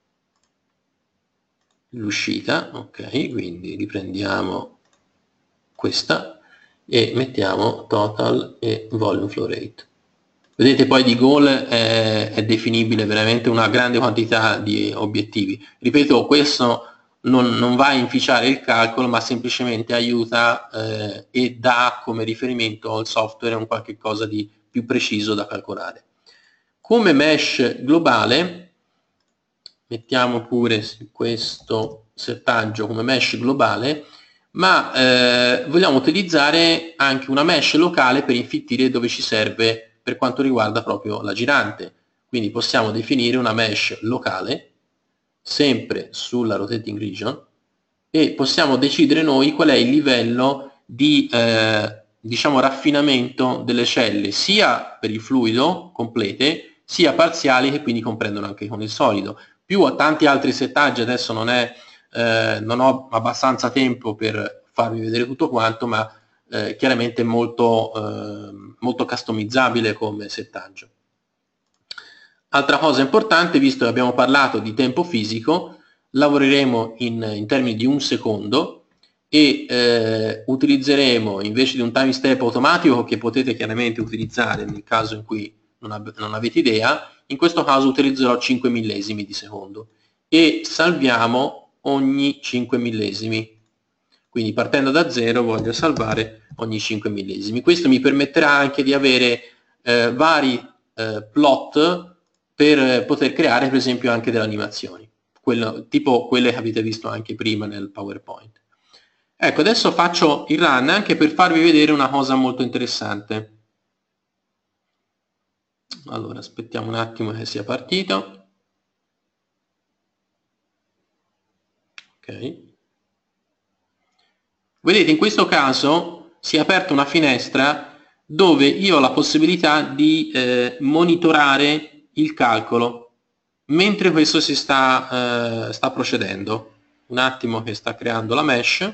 l'uscita, ok, quindi riprendiamo questa e mettiamo total e volume flow rate. Vedete poi di goal è definibile veramente una grande quantità di obiettivi. Ripeto, questo non va a inficiare il calcolo, ma semplicemente aiuta e dà come riferimento al software un qualche cosa di più preciso da calcolare. Come mesh globale, mettiamo pure questo settaggio come mesh globale, ma vogliamo utilizzare anche una mesh locale per infittire dove ci serve per quanto riguarda proprio la girante. Quindi possiamo definire una mesh locale, sempre sulla rotating region, e possiamo decidere noi qual è il livello di diciamo raffinamento delle celle, sia per il fluido complete, sia parziali che quindi comprendono anche con il solido. Più a tanti altri settaggi, adesso non ho abbastanza tempo per farvi vedere tutto quanto, ma chiaramente molto customizzabile come settaggio. Altra cosa importante, visto che abbiamo parlato di tempo fisico, lavoreremo in termini di 1 secondo e utilizzeremo, invece di un time step automatico che potete chiaramente utilizzare nel caso in cui non avete idea, in questo caso utilizzerò 5 millesimi di secondo e salviamo ogni 5 millesimi. Quindi partendo da 0 voglio salvare ogni 5 millesimi. Questo mi permetterà anche di avere vari plot per poter creare per esempio anche delle animazioni, tipo quelle che avete visto anche prima nel PowerPoint. Ecco, adesso faccio il run anche per farvi vedere una cosa molto interessante. Allora, aspettiamo un attimo che sia partito. Ok. Vedete, in questo caso si è aperta una finestra dove io ho la possibilità di monitorare il calcolo mentre questo si sta procedendo. Un attimo che sta creando la mesh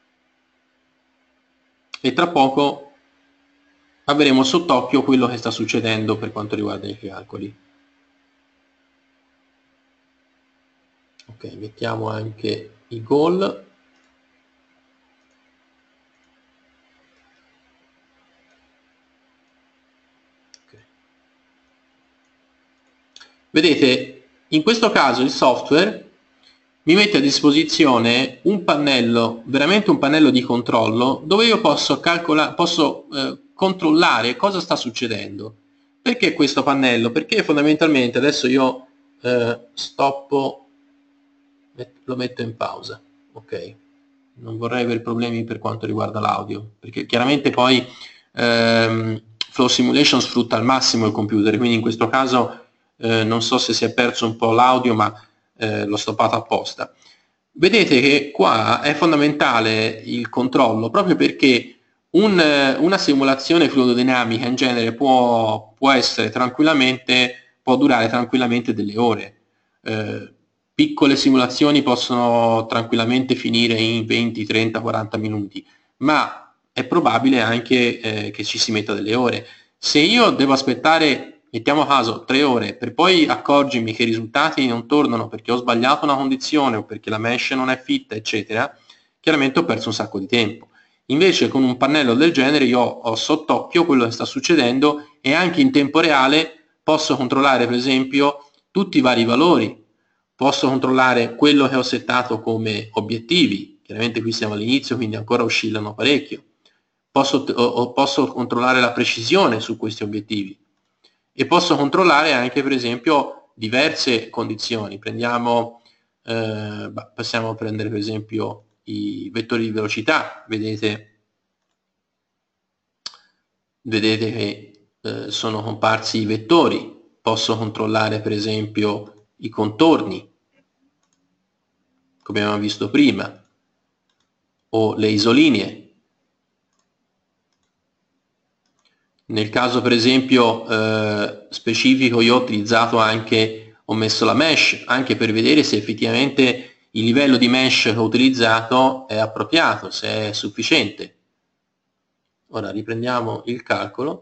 e tra poco avremo sott'occhio quello che sta succedendo per quanto riguarda i calcoli. Ok, mettiamo anche i goal. Vedete, in questo caso il software mi mette a disposizione un pannello, veramente un pannello di controllo, dove io posso controllare cosa sta succedendo. Perché questo pannello? Perché fondamentalmente, adesso io stoppo, lo metto in pausa, ok? Non vorrei avere problemi per quanto riguarda l'audio, perché chiaramente poi Flow Simulation sfrutta al massimo il computer, quindi in questo caso non so se si è perso un po' l'audio, ma l'ho stoppato apposta. Vedete che qua è fondamentale il controllo, proprio perché una simulazione fluidodinamica in genere può durare tranquillamente delle ore. Piccole simulazioni possono tranquillamente finire in 20, 30, 40 minuti, ma è probabile anche che ci si metta delle ore. Se io devo aspettare, mettiamo caso, 3 ore per poi accorgermi che i risultati non tornano perché ho sbagliato una condizione o perché la mesh non è fitta, eccetera, chiaramente ho perso un sacco di tempo. Invece con un pannello del genere io ho sott'occhio quello che sta succedendo e anche in tempo reale posso controllare per esempio tutti i vari valori, posso controllare quello che ho settato come obiettivi, chiaramente qui siamo all'inizio quindi ancora oscillano parecchio, posso controllare la precisione su questi obiettivi e posso controllare anche per esempio diverse condizioni. Possiamo prendere per esempio i vettori di velocità, vedete che sono comparsi i vettori, posso controllare per esempio i contorni, come abbiamo visto prima, o le isolinee. Nel caso per esempio specifico io ho messo la mesh anche per vedere se effettivamente il livello di mesh che ho utilizzato è appropriato, se è sufficiente. Ora riprendiamo il calcolo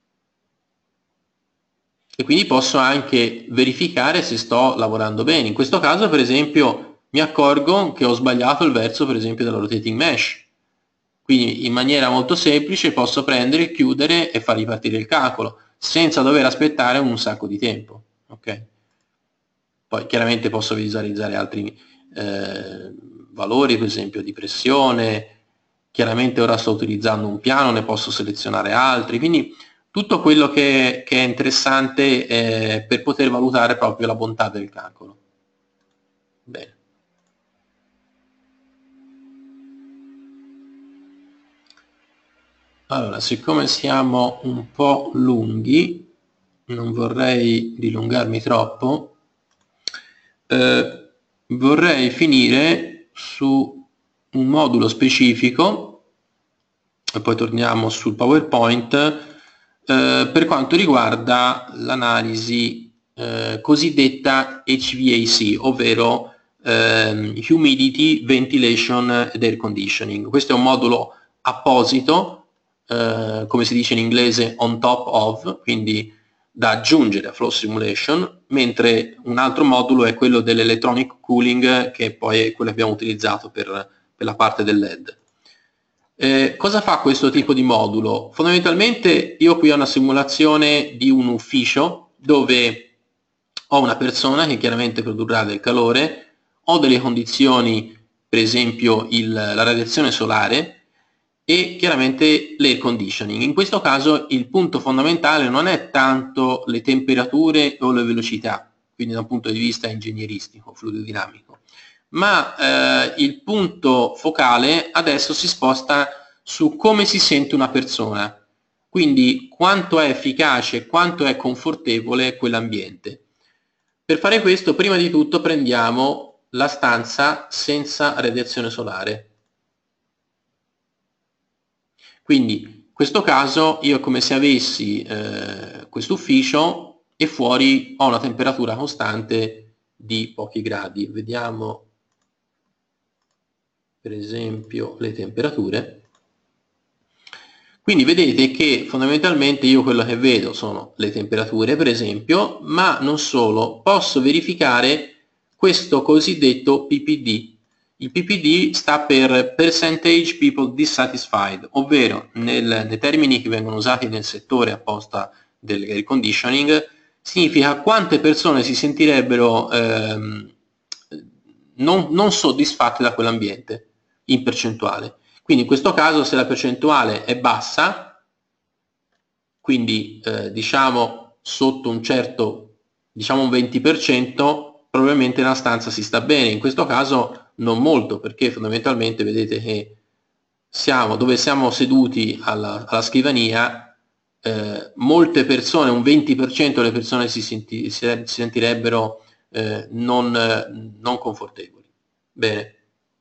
e quindi posso anche verificare se sto lavorando bene. In questo caso per esempio mi accorgo che ho sbagliato il verso per esempio della rotating mesh. Quindi in maniera molto semplice posso prendere, chiudere e far ripartire il calcolo. senza dover aspettare un sacco di tempo, ok? Poi chiaramente posso visualizzare altri valori, per esempio di pressione. Chiaramente ora sto utilizzando un piano, ne posso selezionare altri, quindi tutto quello che è interessante per poter valutare proprio la bontà del calcolo. Bene. Allora, siccome siamo un po' lunghi, non vorrei dilungarmi troppo, vorrei finire su un modulo specifico, e poi torniamo sul PowerPoint, per quanto riguarda l'analisi cosiddetta HVAC, ovvero Humidity, Ventilation ed Air Conditioning. Questo è un modulo apposito, come si dice in inglese on top of, quindi da aggiungere a Flow Simulation, mentre un altro modulo è quello dell'Electronic Cooling, che poi è quello che abbiamo utilizzato per la parte del LED. Cosa fa questo tipo di modulo? Fondamentalmente io qui ho una simulazione di un ufficio dove ho una persona che chiaramente produrrà del calore, ho delle condizioni, per esempio la radiazione solare e chiaramente l'air conditioning. In questo caso il punto fondamentale non è tanto le temperature o le velocità, quindi da un punto di vista ingegneristico, fluidodinamico, ma il punto focale adesso si sposta su come si sente una persona, quindi quanto è efficace, quanto è confortevole quell'ambiente. Per fare questo, prima di tutto prendiamo la stanza senza radiazione solare. Quindi in questo caso io è come se avessi questo ufficio e fuori ho una temperatura costante di pochi gradi. Vediamo per esempio le temperature. Quindi vedete che fondamentalmente io quello che vedo sono le temperature, per esempio, ma non solo, posso verificare questo cosiddetto PPD. Il PPD sta per Percentage People Dissatisfied, ovvero nei termini che vengono usati nel settore apposta del air conditioning, significa quante persone si sentirebbero non soddisfatte da quell'ambiente in percentuale. Quindi in questo caso se la percentuale è bassa, quindi diciamo sotto un certo, diciamo un 20%, probabilmente la stanza si sta bene. In questo caso non molto, perché fondamentalmente vedete che dove siamo seduti alla scrivania, molte persone, un 20% delle persone si sentirebbero non confortevoli. Bene.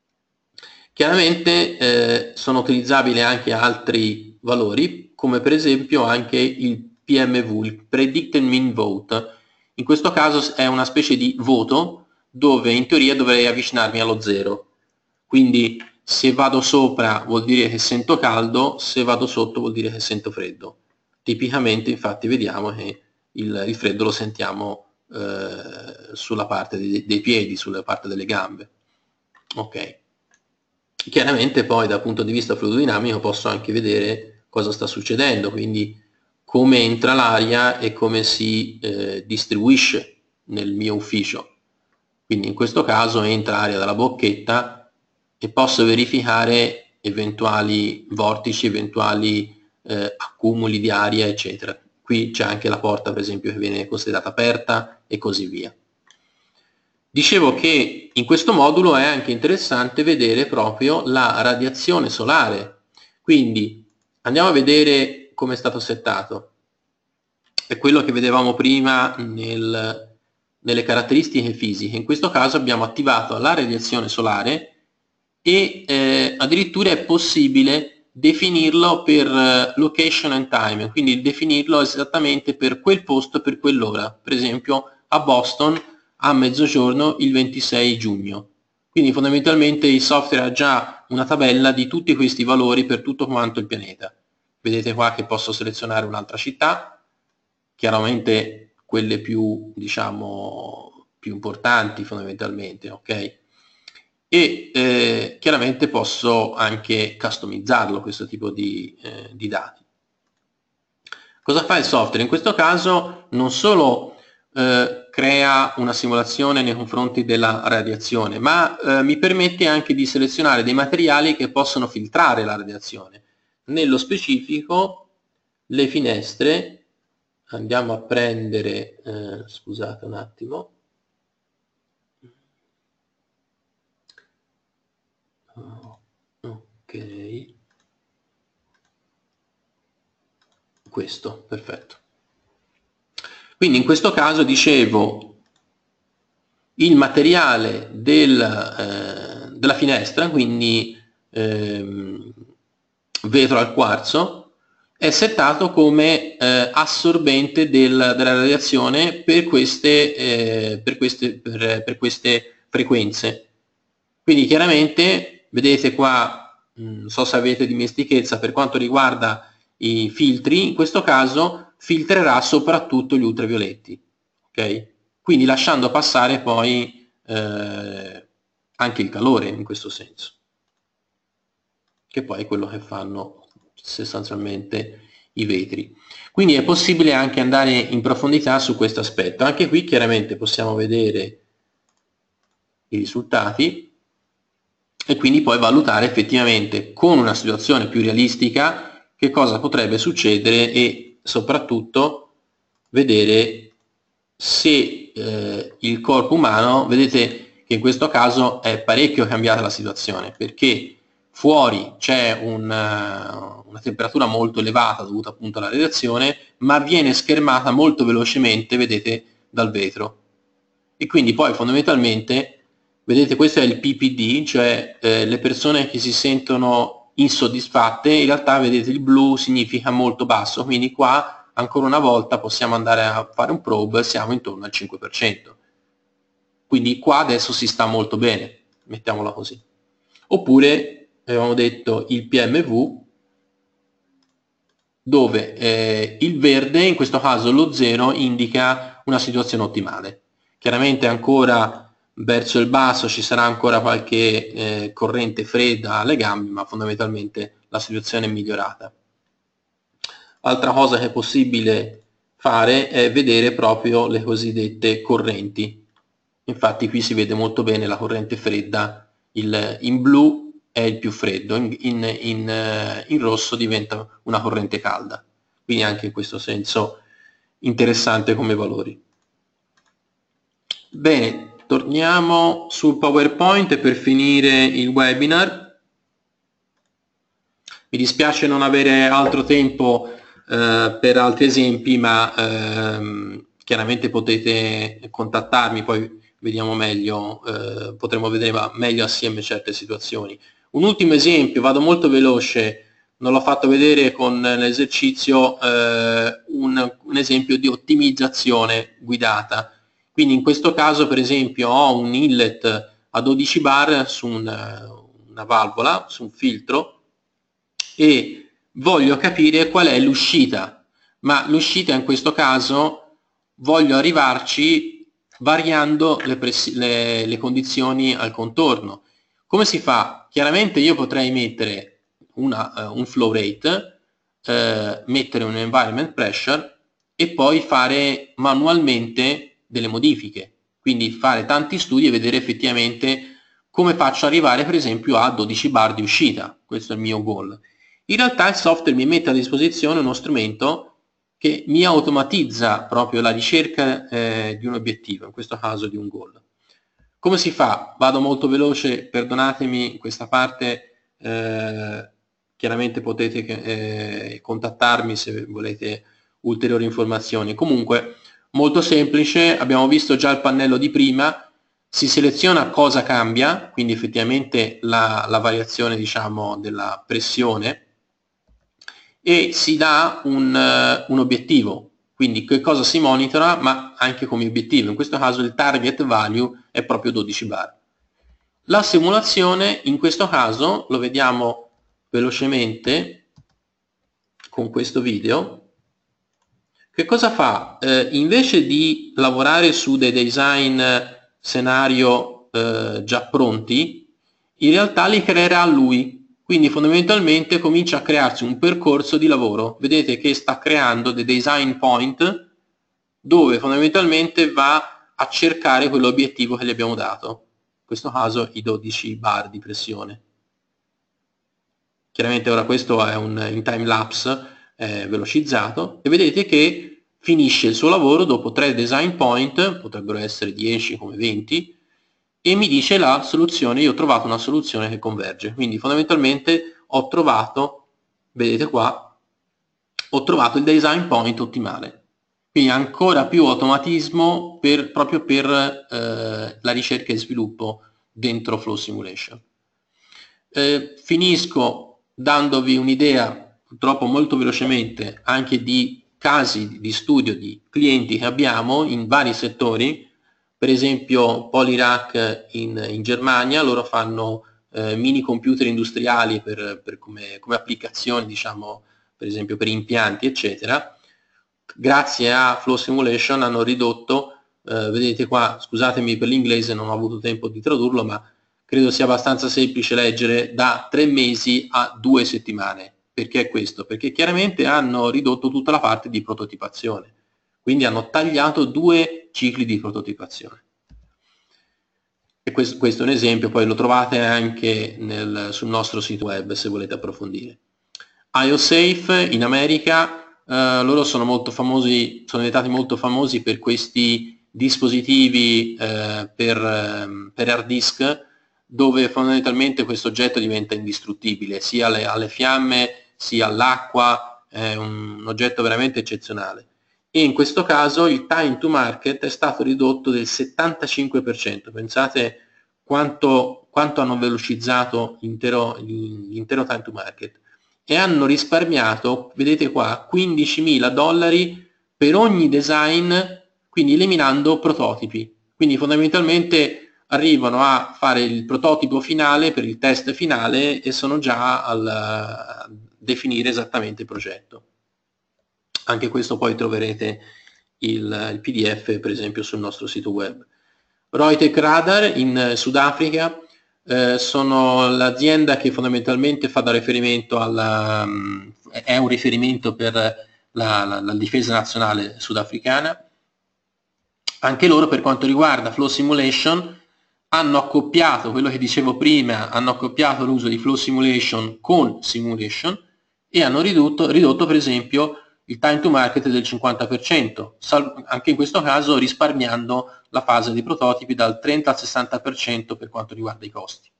Chiaramente sono utilizzabili anche altri valori, come per esempio anche il PMV, il Predicted Mean Vote. In questo caso è una specie di voto dove in teoria dovrei avvicinarmi allo zero. Quindi se vado sopra vuol dire che sento caldo, se vado sotto vuol dire che sento freddo. Tipicamente infatti vediamo che il freddo lo sentiamo sulla parte dei piedi, sulla parte delle gambe. Ok. Chiaramente poi dal punto di vista fluidodinamico posso anche vedere cosa sta succedendo, quindi come entra l'aria e come si distribuisce nel mio ufficio. Quindi in questo caso entra aria dalla bocchetta e posso verificare eventuali vortici, eventuali accumuli di aria, eccetera. Qui c'è anche la porta, per esempio, che viene considerata aperta e così via. Dicevo che in questo modulo è anche interessante vedere proprio la radiazione solare. Quindi andiamo a vedere come è stato settato. È quello che vedevamo prima nelle caratteristiche fisiche. In questo caso abbiamo attivato la radiazione solare e addirittura è possibile definirlo per location and time, quindi definirlo esattamente per quel posto per quell'ora. Per esempio a Boston a mezzogiorno il 26 giugno. Quindi fondamentalmente il software ha già una tabella di tutti questi valori per tutto quanto il pianeta. Vedete qua che posso selezionare un'altra città, chiaramente quelle più, diciamo, più importanti fondamentalmente, ok? E chiaramente posso anche customizzarlo questo tipo di dati. Cosa fa il software? In questo caso non solo crea una simulazione nei confronti della radiazione, ma mi permette anche di selezionare dei materiali che possono filtrare la radiazione. Nello specifico le finestre, andiamo a prendere, scusate un attimo, ok, questo, perfetto. Quindi in questo caso dicevo il materiale della finestra, quindi vetro al quarzo, è settato come assorbente della radiazione per queste frequenze. Quindi chiaramente vedete qua, non so se avete dimestichezza per quanto riguarda i filtri, in questo caso filtrerà soprattutto gli ultravioletti, ok? Quindi lasciando passare poi anche il calore in questo senso, che poi è quello che fanno sostanzialmente i vetri. Quindi è possibile anche andare in profondità su questo aspetto. Anche qui chiaramente possiamo vedere i risultati e quindi poi valutare effettivamente con una situazione più realistica che cosa potrebbe succedere e soprattutto vedere se il corpo umano, vedete che in questo caso è parecchio cambiata la situazione, perché fuori c'è una temperatura molto elevata dovuta appunto alla radiazione, ma viene schermata molto velocemente, vedete, dal vetro. E quindi poi fondamentalmente, vedete, questo è il PPD, cioè le persone che si sentono insoddisfatte, in realtà vedete il blu significa molto basso, quindi qua ancora una volta possiamo andare a fare un probe, siamo intorno al 5%. Quindi qua adesso si sta molto bene, mettiamola così. Oppure, avevamo detto, il PMV, dove il verde, in questo caso lo 0, indica una situazione ottimale. Chiaramente ancora verso il basso ci sarà ancora qualche corrente fredda alle gambe, ma fondamentalmente la situazione è migliorata. Altra cosa che è possibile fare è vedere proprio le cosiddette correnti. Infatti qui si vede molto bene la corrente fredda, in blu è il più freddo, in rosso diventa una corrente calda. Quindi anche in questo senso interessante come valori. Bene, torniamo sul PowerPoint per finire il webinar. Mi dispiace non avere altro tempo per altri esempi, ma chiaramente potete contattarmi, poi vediamo meglio, potremo vedere meglio assieme certe situazioni. Un ultimo esempio, vado molto veloce, non l'ho fatto vedere con l'esercizio, un esempio di ottimizzazione guidata. Quindi in questo caso per esempio ho un inlet a 12 bar su una valvola, su un filtro, e voglio capire qual è l'uscita, ma l'uscita in questo caso voglio arrivarci variando le condizioni al contorno. Come si fa? Chiaramente io potrei mettere un flow rate, mettere un environment pressure e poi fare manualmente delle modifiche, quindi fare tanti studi e vedere effettivamente come faccio ad arrivare per esempio a 12 bar di uscita. Questo è il mio goal. In realtà il software mi mette a disposizione uno strumento che mi automatizza proprio la ricerca di un obiettivo, in questo caso di un goal. Come si fa? Vado molto veloce, perdonatemi questa parte, chiaramente potete contattarmi se volete ulteriori informazioni. Comunque, molto semplice, abbiamo visto già il pannello di prima, si seleziona cosa cambia, quindi effettivamente la variazione, diciamo, della pressione, e si dà un obiettivo, quindi che cosa si monitora, ma anche come obiettivo. In questo caso il target value è proprio 12 bar. La simulazione in questo caso, lo vediamo velocemente con questo video, che cosa fa? Invece di lavorare su dei design scenario già pronti, in realtà li creerà lui. Quindi fondamentalmente comincia a crearsi un percorso di lavoro. Vedete che sta creando dei design point dove fondamentalmente va a cercare quell'obiettivo che gli abbiamo dato. In questo caso i 12 bar di pressione. Chiaramente ora questo è in time lapse velocizzato, e vedete che finisce il suo lavoro dopo 3 design point, potrebbero essere 10 come 20, e mi dice la soluzione: io ho trovato una soluzione che converge. Quindi fondamentalmente ho trovato, vedete qua, ho trovato il design point ottimale. Quindi ancora più automatismo proprio per la ricerca e sviluppo dentro Flow Simulation. Finisco dandovi un'idea, purtroppo molto velocemente, anche di casi di studio di clienti che abbiamo in vari settori. Per esempio Polyrack in Germania, loro fanno mini computer industriali come applicazioni, diciamo, per esempio per impianti eccetera. Grazie a Flow Simulation hanno ridotto, vedete qua, scusatemi per l'inglese, non ho avuto tempo di tradurlo, ma credo sia abbastanza semplice leggere, da 3 mesi a 2 settimane. Perché questo? Perché chiaramente hanno ridotto tutta la parte di prototipazione, quindi hanno tagliato 2 cicli di prototipazione. E questo è un esempio, poi lo trovate anche sul nostro sito web se volete approfondire. IOSafe in America, loro sono molto famosi, sono diventati molto famosi per questi dispositivi per hard disk, dove fondamentalmente questo oggetto diventa indistruttibile, sia alle fiamme sia all'acqua, è un oggetto veramente eccezionale. E in questo caso il time to market è stato ridotto del 75%. Pensate quanto hanno velocizzato l'intero time to market, e hanno risparmiato, vedete qua, $15.000 per ogni design, quindi eliminando prototipi. Quindi fondamentalmente arrivano a fare il prototipo finale per il test finale e sono già a definire esattamente il progetto. Anche questo poi troverete il PDF per esempio sul nostro sito web. Reutech Radar in Sudafrica sono l'azienda che fondamentalmente fa da riferimento è un riferimento per la difesa nazionale sudafricana. Anche loro, per quanto riguarda Flow Simulation, hanno accoppiato quello che dicevo prima, hanno accoppiato l'uso di Flow Simulation con Simulation e hanno ridotto per esempio il time to market del 50%, anche in questo caso risparmiando la fase di prototipi dal 30 al 60% per quanto riguarda i costi.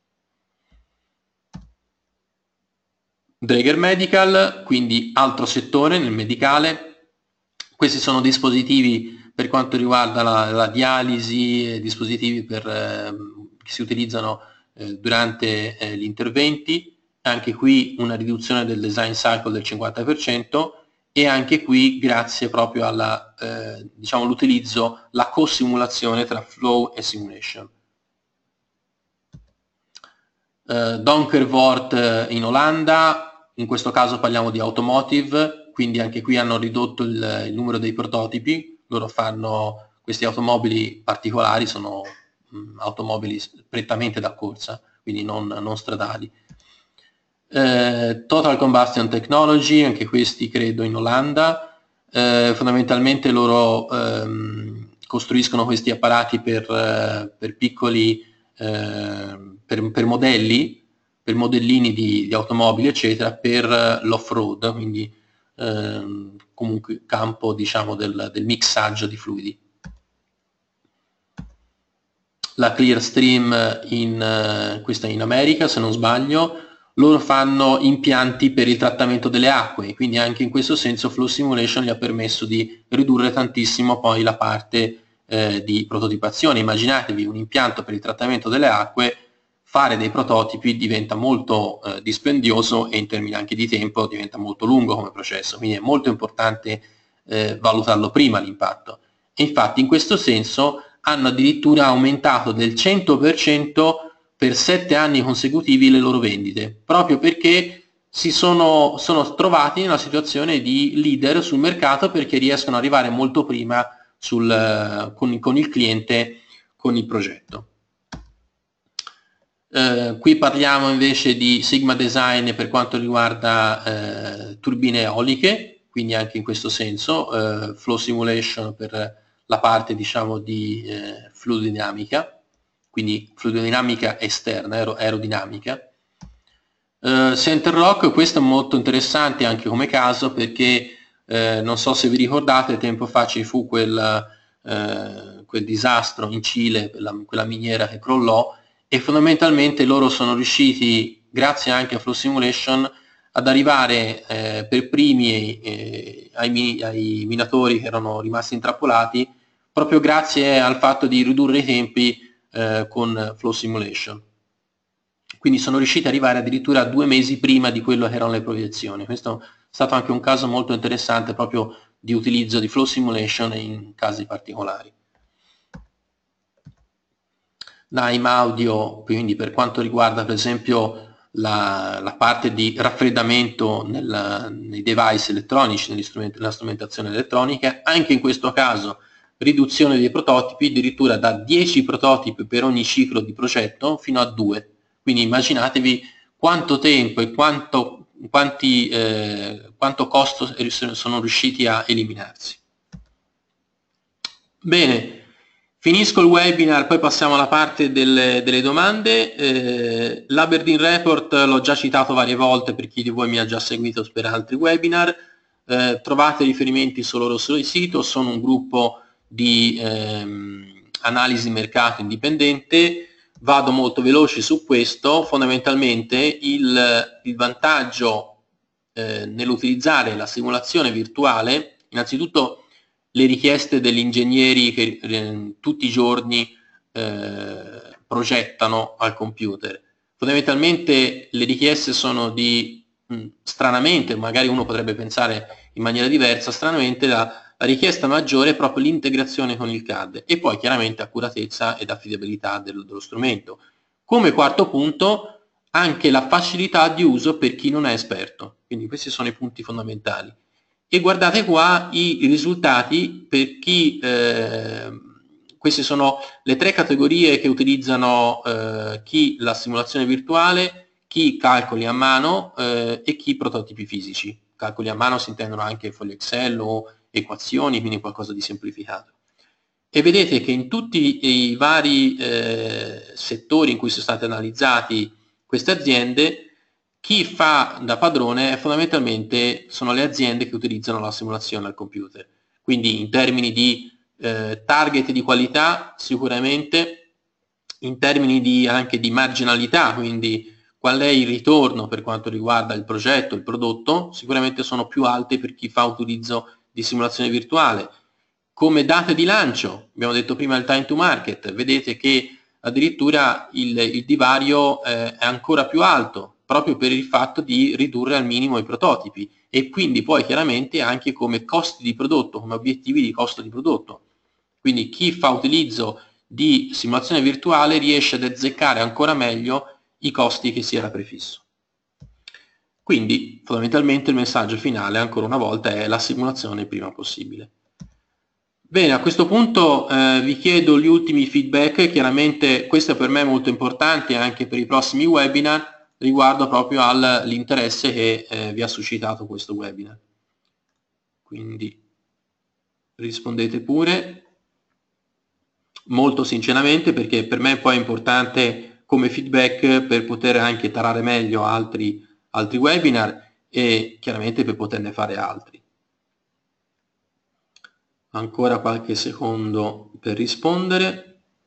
Draeger Medical, quindi altro settore nel medicale. Questi sono dispositivi per quanto riguarda la dialisi, dispositivi che si utilizzano durante gli interventi. Anche qui una riduzione del design cycle del 50%, e anche qui grazie proprio alla diciamo l'utilizzo, la co-simulazione tra flow e simulation. Donkervoort in Olanda, in questo caso parliamo di automotive, quindi anche qui hanno ridotto il numero dei prototipi. Loro fanno queste automobili particolari, sono automobili prettamente da corsa, quindi non stradali. Total Combustion Technology, anche questi credo in Olanda, fondamentalmente loro costruiscono questi apparati per piccoli per modelli, per modellini di automobili eccetera, per l'off-road, quindi comunque campo diciamo del mixaggio di fluidi. La Clearstream questa in America se non sbaglio, loro fanno impianti per il trattamento delle acque, quindi anche in questo senso Flow Simulation gli ha permesso di ridurre tantissimo poi la parte di prototipazione. Immaginatevi un impianto per il trattamento delle acque, fare dei prototipi diventa molto dispendioso e in termini anche di tempo diventa molto lungo come processo, quindi è molto importante valutarlo prima l'impatto. E infatti in questo senso hanno addirittura aumentato del 100% per 7 anni consecutivi le loro vendite, proprio perché si sono trovati in una situazione di leader sul mercato, perché riescono ad arrivare molto prima con il cliente, con il progetto. Qui parliamo invece di Sigma Design per quanto riguarda turbine eoliche, quindi anche in questo senso, Flow Simulation per la parte diciamo di fluidodinamica, quindi fluidodinamica esterna, aerodinamica. Center Rock, questo è molto interessante anche come caso perché non so se vi ricordate, tempo fa ci fu quel disastro in Cile, quella miniera che crollò, e fondamentalmente loro sono riusciti, grazie anche a Flow Simulation, ad arrivare per primi ai minatori che erano rimasti intrappolati, proprio grazie al fatto di ridurre i tempi con Flow Simulation. Quindi sono riusciti ad arrivare addirittura 2 mesi prima di quello che erano le proiezioni. Questo è stato anche un caso molto interessante proprio di utilizzo di Flow Simulation in casi particolari. NIME Audio, quindi per quanto riguarda per esempio la parte di raffreddamento nei device elettronici, nella strumentazione elettronica, anche in questo caso riduzione dei prototipi, addirittura da 10 prototipi per ogni ciclo di progetto fino a 2. Quindi immaginatevi quanto tempo e quanto costo sono riusciti a eliminarsi. Bene. Finisco il webinar, poi passiamo alla parte delle domande. L'Aberdeen Report l'ho già citato varie volte per chi di voi mi ha già seguito per altri webinar. Trovate riferimenti su loro sul sito, sono un gruppo di analisi mercato indipendente. Vado molto veloce su questo. Fondamentalmente il vantaggio nell'utilizzare la simulazione virtuale, innanzitutto le richieste degli ingegneri che tutti i giorni progettano al computer. Fondamentalmente le richieste sono di, stranamente, magari uno potrebbe pensare in maniera diversa, stranamente la richiesta maggiore è proprio l'integrazione con il CAD e poi chiaramente accuratezza ed affidabilità dello strumento. Come quarto punto anche la facilità di uso per chi non è esperto, quindi questi sono i punti fondamentali. E guardate qua i risultati per chi, queste sono le 3 categorie che utilizzano chi la simulazione virtuale, chi calcoli a mano e chi prototipi fisici. Calcoli a mano si intendono anche fogli Excel o equazioni, quindi qualcosa di semplificato. E vedete che in tutti i vari settori in cui sono state analizzate queste aziende, chi fa da padrone fondamentalmente sono le aziende che utilizzano la simulazione al computer. Quindi in termini di target di qualità sicuramente, in termini anche di marginalità, quindi qual è il ritorno per quanto riguarda il progetto, il prodotto, sicuramente sono più alte per chi fa utilizzo di simulazione virtuale. Come date di lancio, abbiamo detto prima il time to market, vedete che addirittura il divario è ancora più alto, proprio per il fatto di ridurre al minimo i prototipi e quindi poi chiaramente anche come costi di prodotto, come obiettivi di costo di prodotto. Quindi chi fa utilizzo di simulazione virtuale riesce ad azzeccare ancora meglio i costi che si era prefisso. Quindi fondamentalmente il messaggio finale ancora una volta è la simulazione il prima possibile. Bene, a questo punto vi chiedo gli ultimi feedback, chiaramente questo è per me molto importante anche per i prossimi webinar riguardo proprio all'interesse che vi ha suscitato questo webinar. Quindi rispondete pure, molto sinceramente, perché per me poi è importante come feedback per poter anche tarare meglio altri webinar e chiaramente per poterne fare altri. Ancora qualche secondo per rispondere.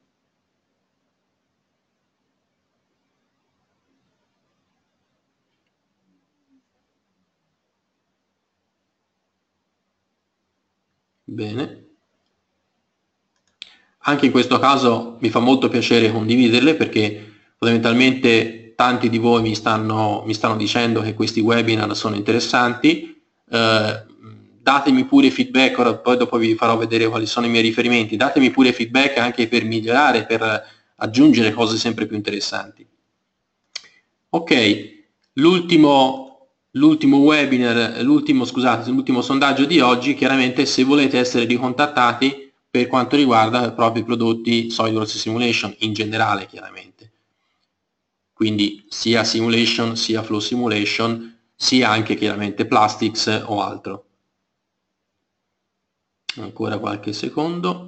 Bene. Anche in questo caso mi fa molto piacere condividerle perché fondamentalmente tanti di voi mi stanno dicendo che questi webinar sono interessanti. Datemi pure feedback, ora poi dopo vi farò vedere quali sono i miei riferimenti, datemi pure feedback anche per migliorare, per aggiungere cose sempre più interessanti. Ok, l'ultimo webinar, l'ultimo sondaggio di oggi, chiaramente se volete essere ricontattati per quanto riguarda proprio i prodotti SolidWorks Simulation in generale, chiaramente. quindi sia simulation, sia flow simulation, sia anche chiaramente plastics o altro. Ancora qualche secondo.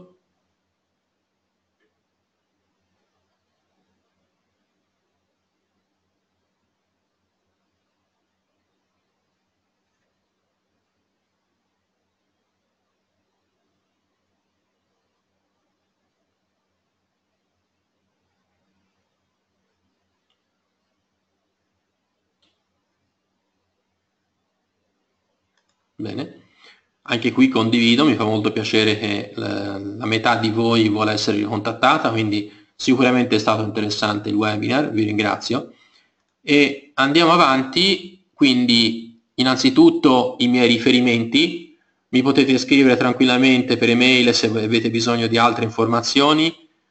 Bene, anche qui condivido, mi fa molto piacere che la metà di voi vuole essere ricontattata, quindi sicuramente è stato interessante il webinar, vi ringrazio. E andiamo avanti, quindi innanzitutto i miei riferimenti, mi potete scrivere tranquillamente per email se avete bisogno di altre informazioni,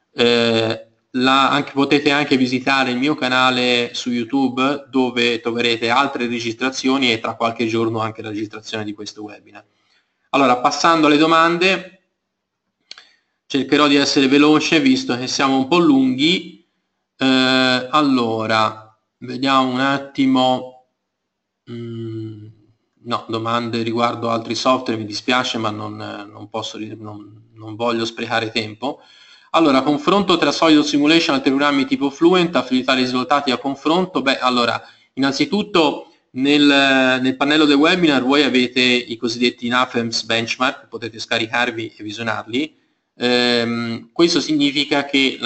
potete anche visitare il mio canale su YouTube dove troverete altre registrazioni e tra qualche giorno anche la registrazione di questo webinar. Allora, passando alle domande, cercherò di essere veloce visto che siamo un po' lunghi. Allora, vediamo un attimo. No, domande riguardo altri software, mi dispiace, ma non voglio sprecare tempo. Allora, confronto tra Solid Simulation e altri programmi tipo Fluent, affidabilità dei risultati a confronto. Beh, allora, innanzitutto nel pannello del webinar voi avete i cosiddetti NAFEMS benchmark, potete scaricarvi e visionarli. Questo significa che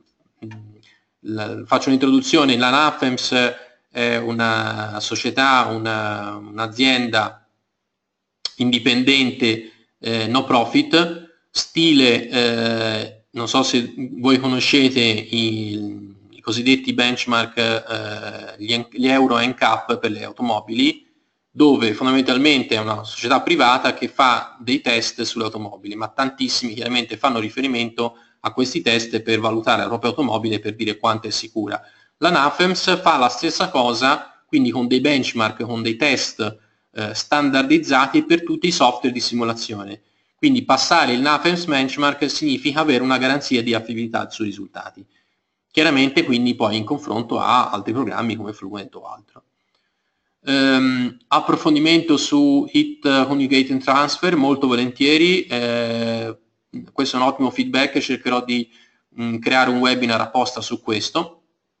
faccio un'introduzione, la NAFEMS è una società, un'azienda indipendente no profit, stile, non so se voi conoscete i cosiddetti benchmark, gli Euro NCAP per le automobili, dove fondamentalmente è una società privata che fa dei test sulle automobili, ma tantissimi chiaramente fanno riferimento a questi test per valutare la propria automobile, per dire quanto è sicura. La NAFEMS fa la stessa cosa, quindi con dei benchmark, con dei test standardizzati per tutti i software di simulazione. Quindi passare il NAFEMS benchmark significa avere una garanzia di affidabilità sui risultati. Chiaramente quindi poi in confronto a altri programmi come Fluent o altro. Approfondimento su Heat Conjugate and Transfer, molto volentieri. Questo è un ottimo feedback, cercherò di creare un webinar apposta su questo.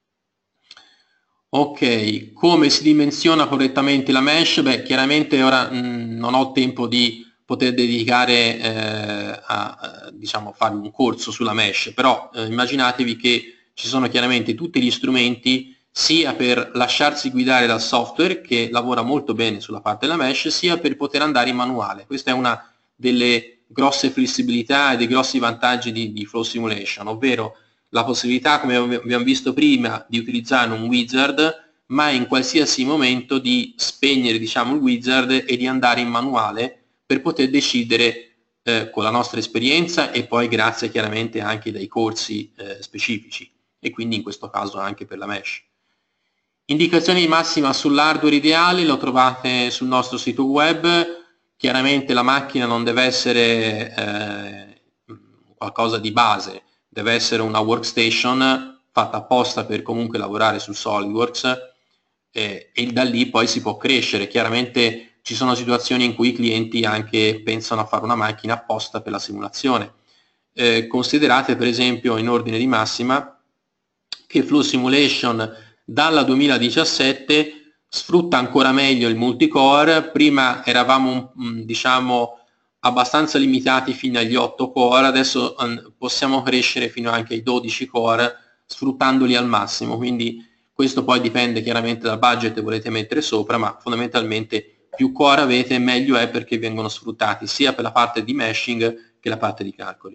Ok, come si dimensiona correttamente la mesh? Beh, chiaramente ora non ho tempo di poter dedicare diciamo, fare un corso sulla mesh, però immaginatevi che ci sono chiaramente tutti gli strumenti sia per lasciarsi guidare dal software che lavora molto bene sulla parte della mesh, sia per poter andare in manuale. Questa è una delle grosse flessibilità e dei grossi vantaggi di Flow Simulation, ovvero la possibilità, come abbiamo visto prima, di utilizzare un wizard, ma in qualsiasi momento di spegnere, diciamo, il wizard e di andare in manuale per poter decidere con la nostra esperienza e poi grazie chiaramente anche dai corsi specifici e quindi in questo caso anche per la mesh. Indicazioni di massima sull'hardware ideale lo trovate sul nostro sito web. Chiaramente la macchina non deve essere qualcosa di base, deve essere una workstation fatta apposta per comunque lavorare su SolidWorks e da lì poi si può crescere. Chiaramente ci sono situazioni in cui i clienti anche pensano a fare una macchina apposta per la simulazione. Considerate per esempio in ordine di massima che Flow Simulation dalla 2017 sfrutta ancora meglio il multicore. Prima eravamo diciamo abbastanza limitati fino agli 8 core, adesso possiamo crescere fino anche ai 12 core sfruttandoli al massimo, quindi questo poi dipende chiaramente dal budget che volete mettere sopra, ma fondamentalmente più core avete meglio è perché vengono sfruttati sia per la parte di meshing che la parte di calcoli.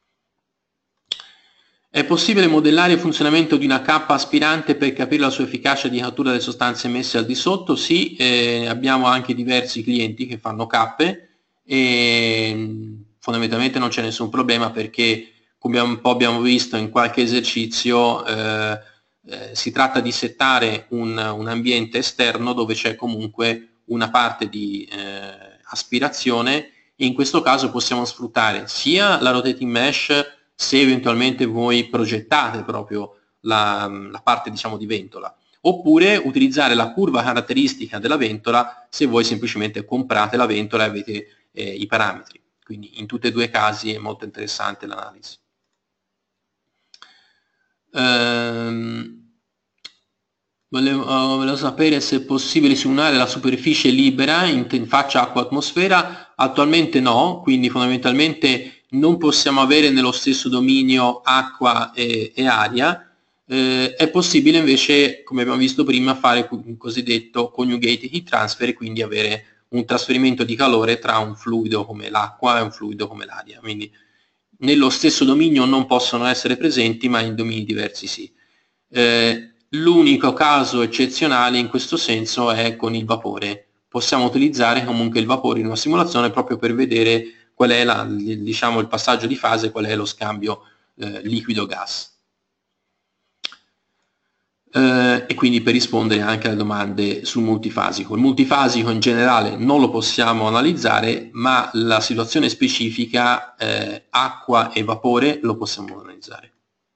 È possibile modellare il funzionamento di una cappa aspirante per capire la sua efficacia di cattura delle sostanze messe al di sotto? Sì, abbiamo anche diversi clienti che fanno cappe e fondamentalmente non c'è nessun problema perché, come un po' abbiamo visto in qualche esercizio, si tratta di settare un ambiente esterno dove c'è comunque una parte di aspirazione e in questo caso possiamo sfruttare sia la rotating mesh se eventualmente voi progettate proprio la parte diciamo di ventola, oppure utilizzare la curva caratteristica della ventola se voi semplicemente comprate la ventola e avete i parametri. Quindi in tutti e due i casi è molto interessante l'analisi. Volevo sapere se è possibile simulare la superficie libera in faccia acqua-atmosfera. Attualmente no, quindi fondamentalmente non possiamo avere nello stesso dominio acqua e aria. È possibile invece, come abbiamo visto prima, fare un cosiddetto conjugate heat transfer e quindi avere un trasferimento di calore tra un fluido come l'acqua e un fluido come l'aria. Quindi nello stesso dominio non possono essere presenti, ma in domini diversi sì. L'unico caso eccezionale in questo senso è con il vapore. Possiamo utilizzare comunque il vapore in una simulazione proprio per vedere qual è diciamo, il passaggio di fase, qual è lo scambio liquido-gas. E quindi per rispondere anche alle domande sul multifasico. Il multifasico in generale non lo possiamo analizzare, ma la situazione specifica acqua e vapore lo possiamo analizzare.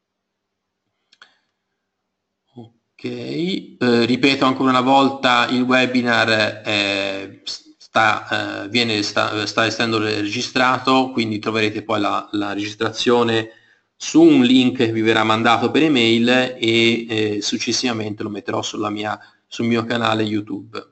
Ok, ripeto ancora una volta, il webinar sta essendo registrato, quindi troverete poi la registrazione su un link che vi verrà mandato per email e successivamente lo metterò sul mio canale YouTube.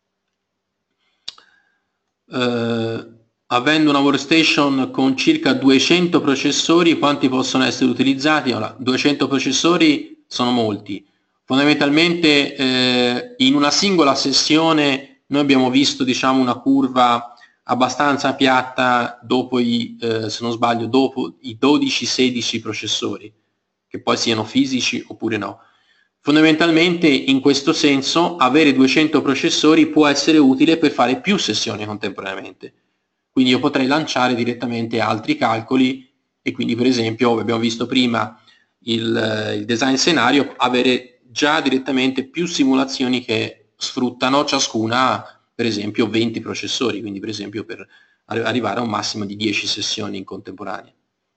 Avendo una workstation con circa 200 processori, quanti possono essere utilizzati? Allora, 200 processori sono molti. Fondamentalmente in una singola sessione noi abbiamo visto diciamo, una curva abbastanza piatta dopo se non sbaglio, dopo i 12-16 processori, che poi siano fisici oppure no. Fondamentalmente in questo senso avere 200 processori può essere utile per fare più sessioni contemporaneamente. Quindi io potrei lanciare direttamente altri calcoli e quindi per esempio abbiamo visto prima il design scenario, avere già direttamente più simulazioni che sfruttano ciascuna per esempio 20 processori, quindi per esempio per arrivare a un massimo di 10 sessioni in contemporanea.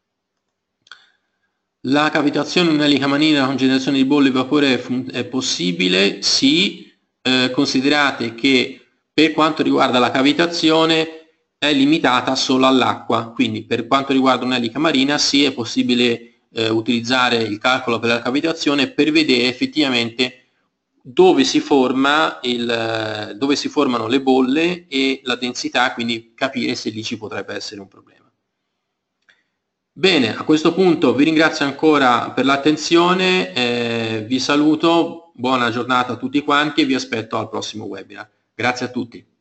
La cavitazione in un'elica marina con generazione di bolle di vapore è possibile? Sì, considerate che per quanto riguarda la cavitazione è limitata solo all'acqua, quindi per quanto riguarda un'elica marina sì è possibile utilizzare il calcolo per la cavitazione per vedere effettivamente dove si formano le bolle e la densità, quindi capire se lì ci potrebbe essere un problema. Bene, a questo punto vi ringrazio ancora per l'attenzione, vi saluto, buona giornata a tutti quanti e vi aspetto al prossimo webinar. Grazie a tutti.